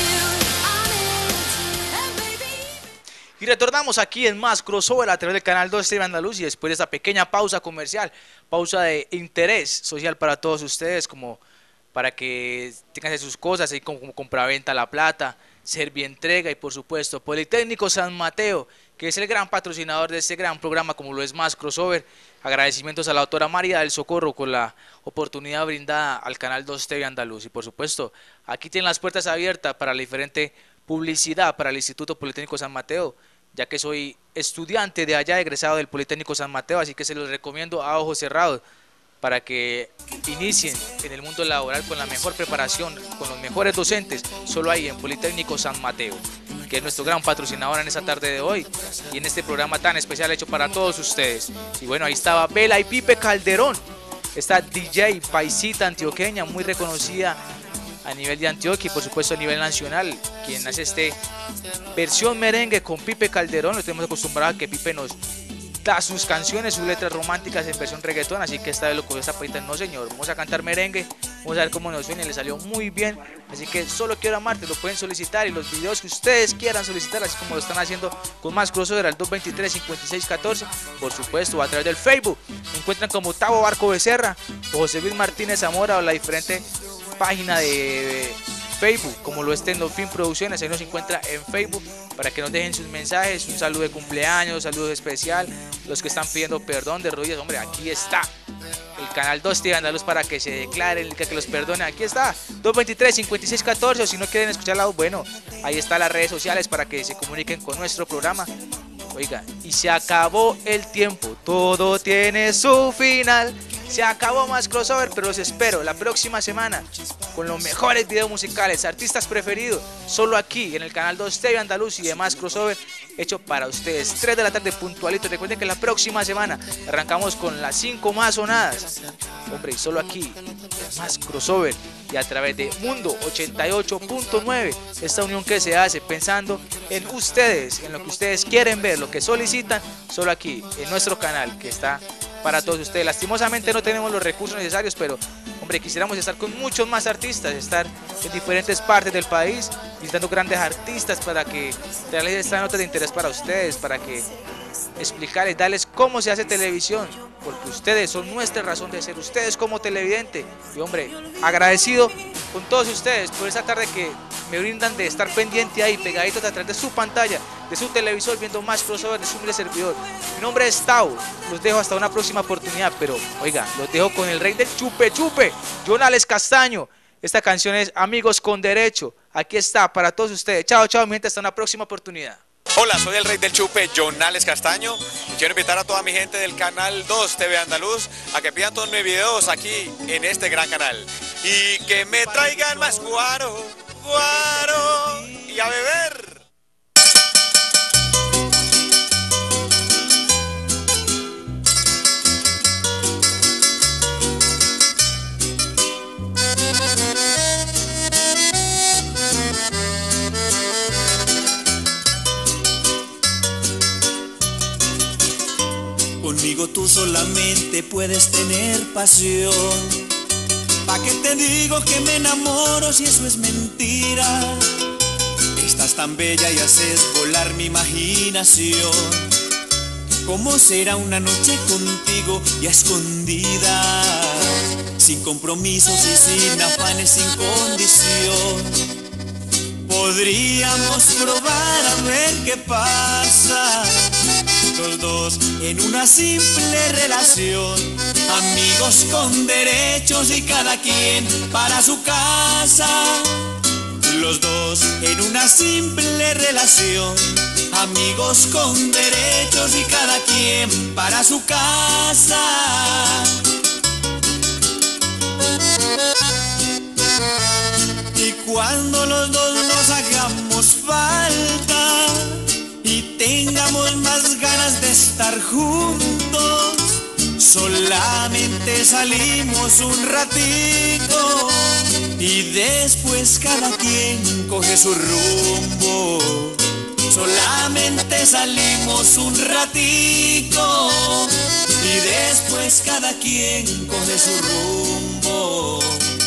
Y retornamos aquí en Más Crossover a través del canal 2 TV Andaluz, y después de esta pequeña pausa comercial, pausa de interés social para todos ustedes, como para que tengan sus cosas, así como Compra-venta La Plata, Servientrega y por supuesto Politécnico San Mateo, que es el gran patrocinador de este gran programa como lo es Más Crossover. Agradecimientos a la doctora María del Socorro con la oportunidad brindada al canal 2 TV Andaluz, y por supuesto aquí tienen las puertas abiertas para la diferente publicidad para el Instituto Politécnico San Mateo, ya que soy estudiante de allá, egresado del Politécnico San Mateo, así que se los recomiendo a ojos cerrados para que inicien en el mundo laboral con la mejor preparación, con los mejores docentes, solo ahí en Politécnico San Mateo, que es nuestro gran patrocinador en esta tarde de hoy y en este programa tan especial hecho para todos ustedes. Y bueno, ahí estaba Bela y Pipe Calderón, esta DJ paisita antioqueña muy reconocida a nivel de Antioquia y por supuesto a nivel nacional, quien hace versión merengue con Pipe Calderón. Lo tenemos acostumbrado a que Pipe nos da sus canciones, sus letras románticas en versión reggaetón, así que esta vez lo cogió esta paita, no señor, vamos a cantar merengue, vamos a ver cómo nos suena, le salió muy bien, así que Solo Quiero Amarte lo pueden solicitar, y los videos que ustedes quieran solicitar, así como lo están haciendo con Más Crossover al 223-5614, por supuesto a través del Facebook, me encuentran como Tavo Barco Becerra o José Luis Martínez Zamora, o la diferente página de Facebook, como lo es Tecnofilm Producciones, ahí nos encuentra en Facebook, para que nos dejen sus mensajes, un saludo de cumpleaños, un saludo especial, los que están pidiendo perdón de rodillas, hombre, aquí está el canal 2 TV Andaluz para que se declaren, que los perdone, aquí está, 223-5614, o si no quieren escuchar la voz, bueno, ahí están las redes sociales para que se comuniquen con nuestro programa. Oiga, y se acabó el tiempo, todo tiene su final. Se acabó Más Crossover, pero los espero la próxima semana con los mejores videos musicales, artistas preferidos, solo aquí en el canal 2 TV Andaluz y de Más Crossover, hecho para ustedes. 3 de la tarde puntualito. Recuerden que la próxima semana arrancamos con las 5 más sonadas. Hombre, y solo aquí en Más Crossover y a través de Mundo 88.9, esta unión que se hace pensando en ustedes, en lo que ustedes quieren ver, lo que solicitan, solo aquí en nuestro canal que está para todos ustedes. Lastimosamente no tenemos los recursos necesarios, pero hombre, quisiéramos estar con muchos más artistas, estar en diferentes partes del país visitando grandes artistas para que traerles esta nota de interés para ustedes, para que explicarles, darles cómo se hace televisión, porque ustedes son nuestra razón de ser, ustedes como televidente. Y hombre, agradecido con todos ustedes por esta tarde que me brindan de estar pendiente ahí, pegaditos atrás de su pantalla, de su televisor, viendo más crossover de su humilde servidor. Mi nombre es Tau, los dejo hasta una próxima oportunidad, pero oiga, los dejo con el rey del chupe chupe, Jonales Castaño. Esta canción es Amigos con Derecho. Aquí está para todos ustedes. Chao, chao, mi gente, hasta una próxima oportunidad. Hola, soy el rey del chupe, Jonales Castaño. Quiero invitar a toda mi gente del canal 2 TV Andaluz a que pidan todos mis videos aquí en este gran canal. Y que me traigan más guaro, guaro y a beber. Conmigo tú solamente puedes tener pasión. ¿Pa' qué te digo que me enamoro si eso es mentira? Estás tan bella y haces volar mi imaginación. ¿Cómo será una noche contigo y a escondidas? Sin compromisos y sin afanes, sin condición. Podríamos probar a ver qué pasa, los dos en una simple relación, amigos con derechos y cada quien para su casa. Los dos en una simple relación, amigos con derechos y cada quien para su casa. Y cuando los dos nos hagamos falta y tengamos más ganas de estar juntos, solamente salimos un ratito y después cada quien coge su rumbo. Solamente salimos un ratito y después cada quien coge su rumbo.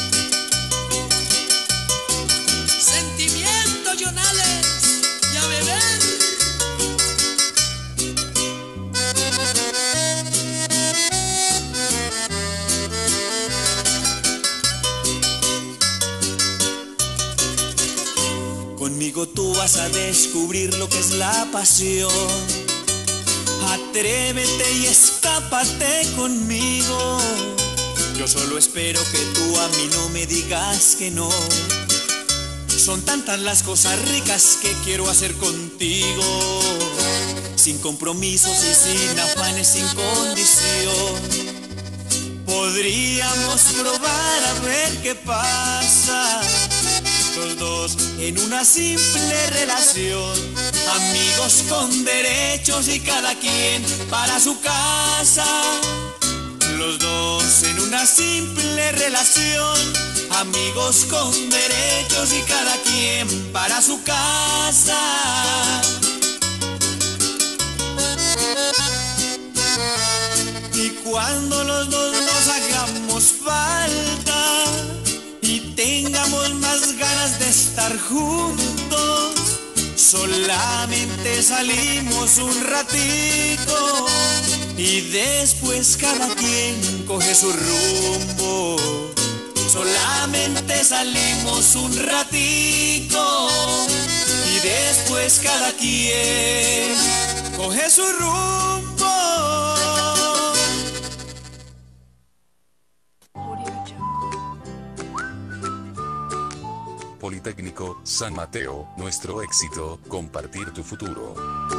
Sentimiento, Jonales, y a beber. Conmigo tú vas a descubrir lo que es la pasión. Atrévete y escápate conmigo. Yo solo espero que tú a mí no me digas que no. Son tantas las cosas ricas que quiero hacer contigo, sin compromisos y sin afanes, sin condición. Podríamos probar a ver qué pasa, los dos en una simple relación, amigos con derechos y cada quien para su casa. Los dos en una simple relación, amigos con derechos y cada quien para su casa. Y cuando los dos nos hagamos falta y tengamos más ganas de estar juntos, solamente salimos un ratito y después cada quien coge su rumbo. Solamente salimos un ratito y después cada quien coge su rumbo. Politécnico San Mateo, nuestro éxito, compartir tu futuro.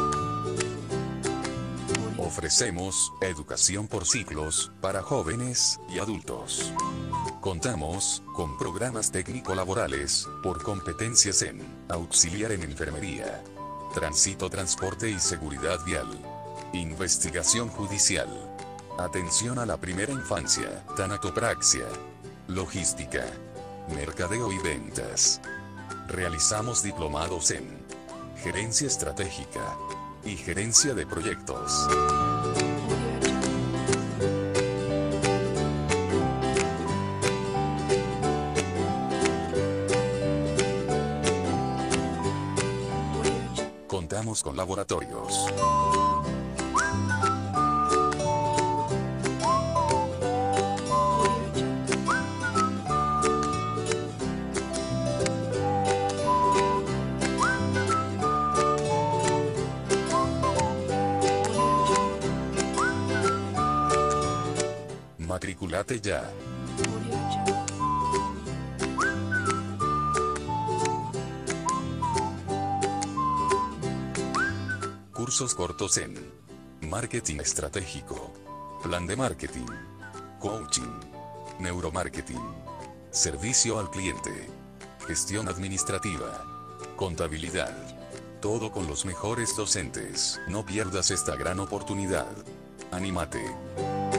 Ofrecemos educación por ciclos para jóvenes y adultos. Contamos con programas técnico-laborales por competencias en auxiliar en enfermería, tránsito, transporte y seguridad vial, investigación judicial, atención a la primera infancia, tanatopraxia, logística, mercadeo y ventas. Realizamos diplomados en gerencia estratégica y gerencia de proyectos. Contamos con laboratorios, Matriculate ya. Cursos cortos en marketing estratégico, plan de marketing, coaching, neuromarketing, servicio al cliente, gestión administrativa, contabilidad. Todo con los mejores docentes. No pierdas esta gran oportunidad. Anímate.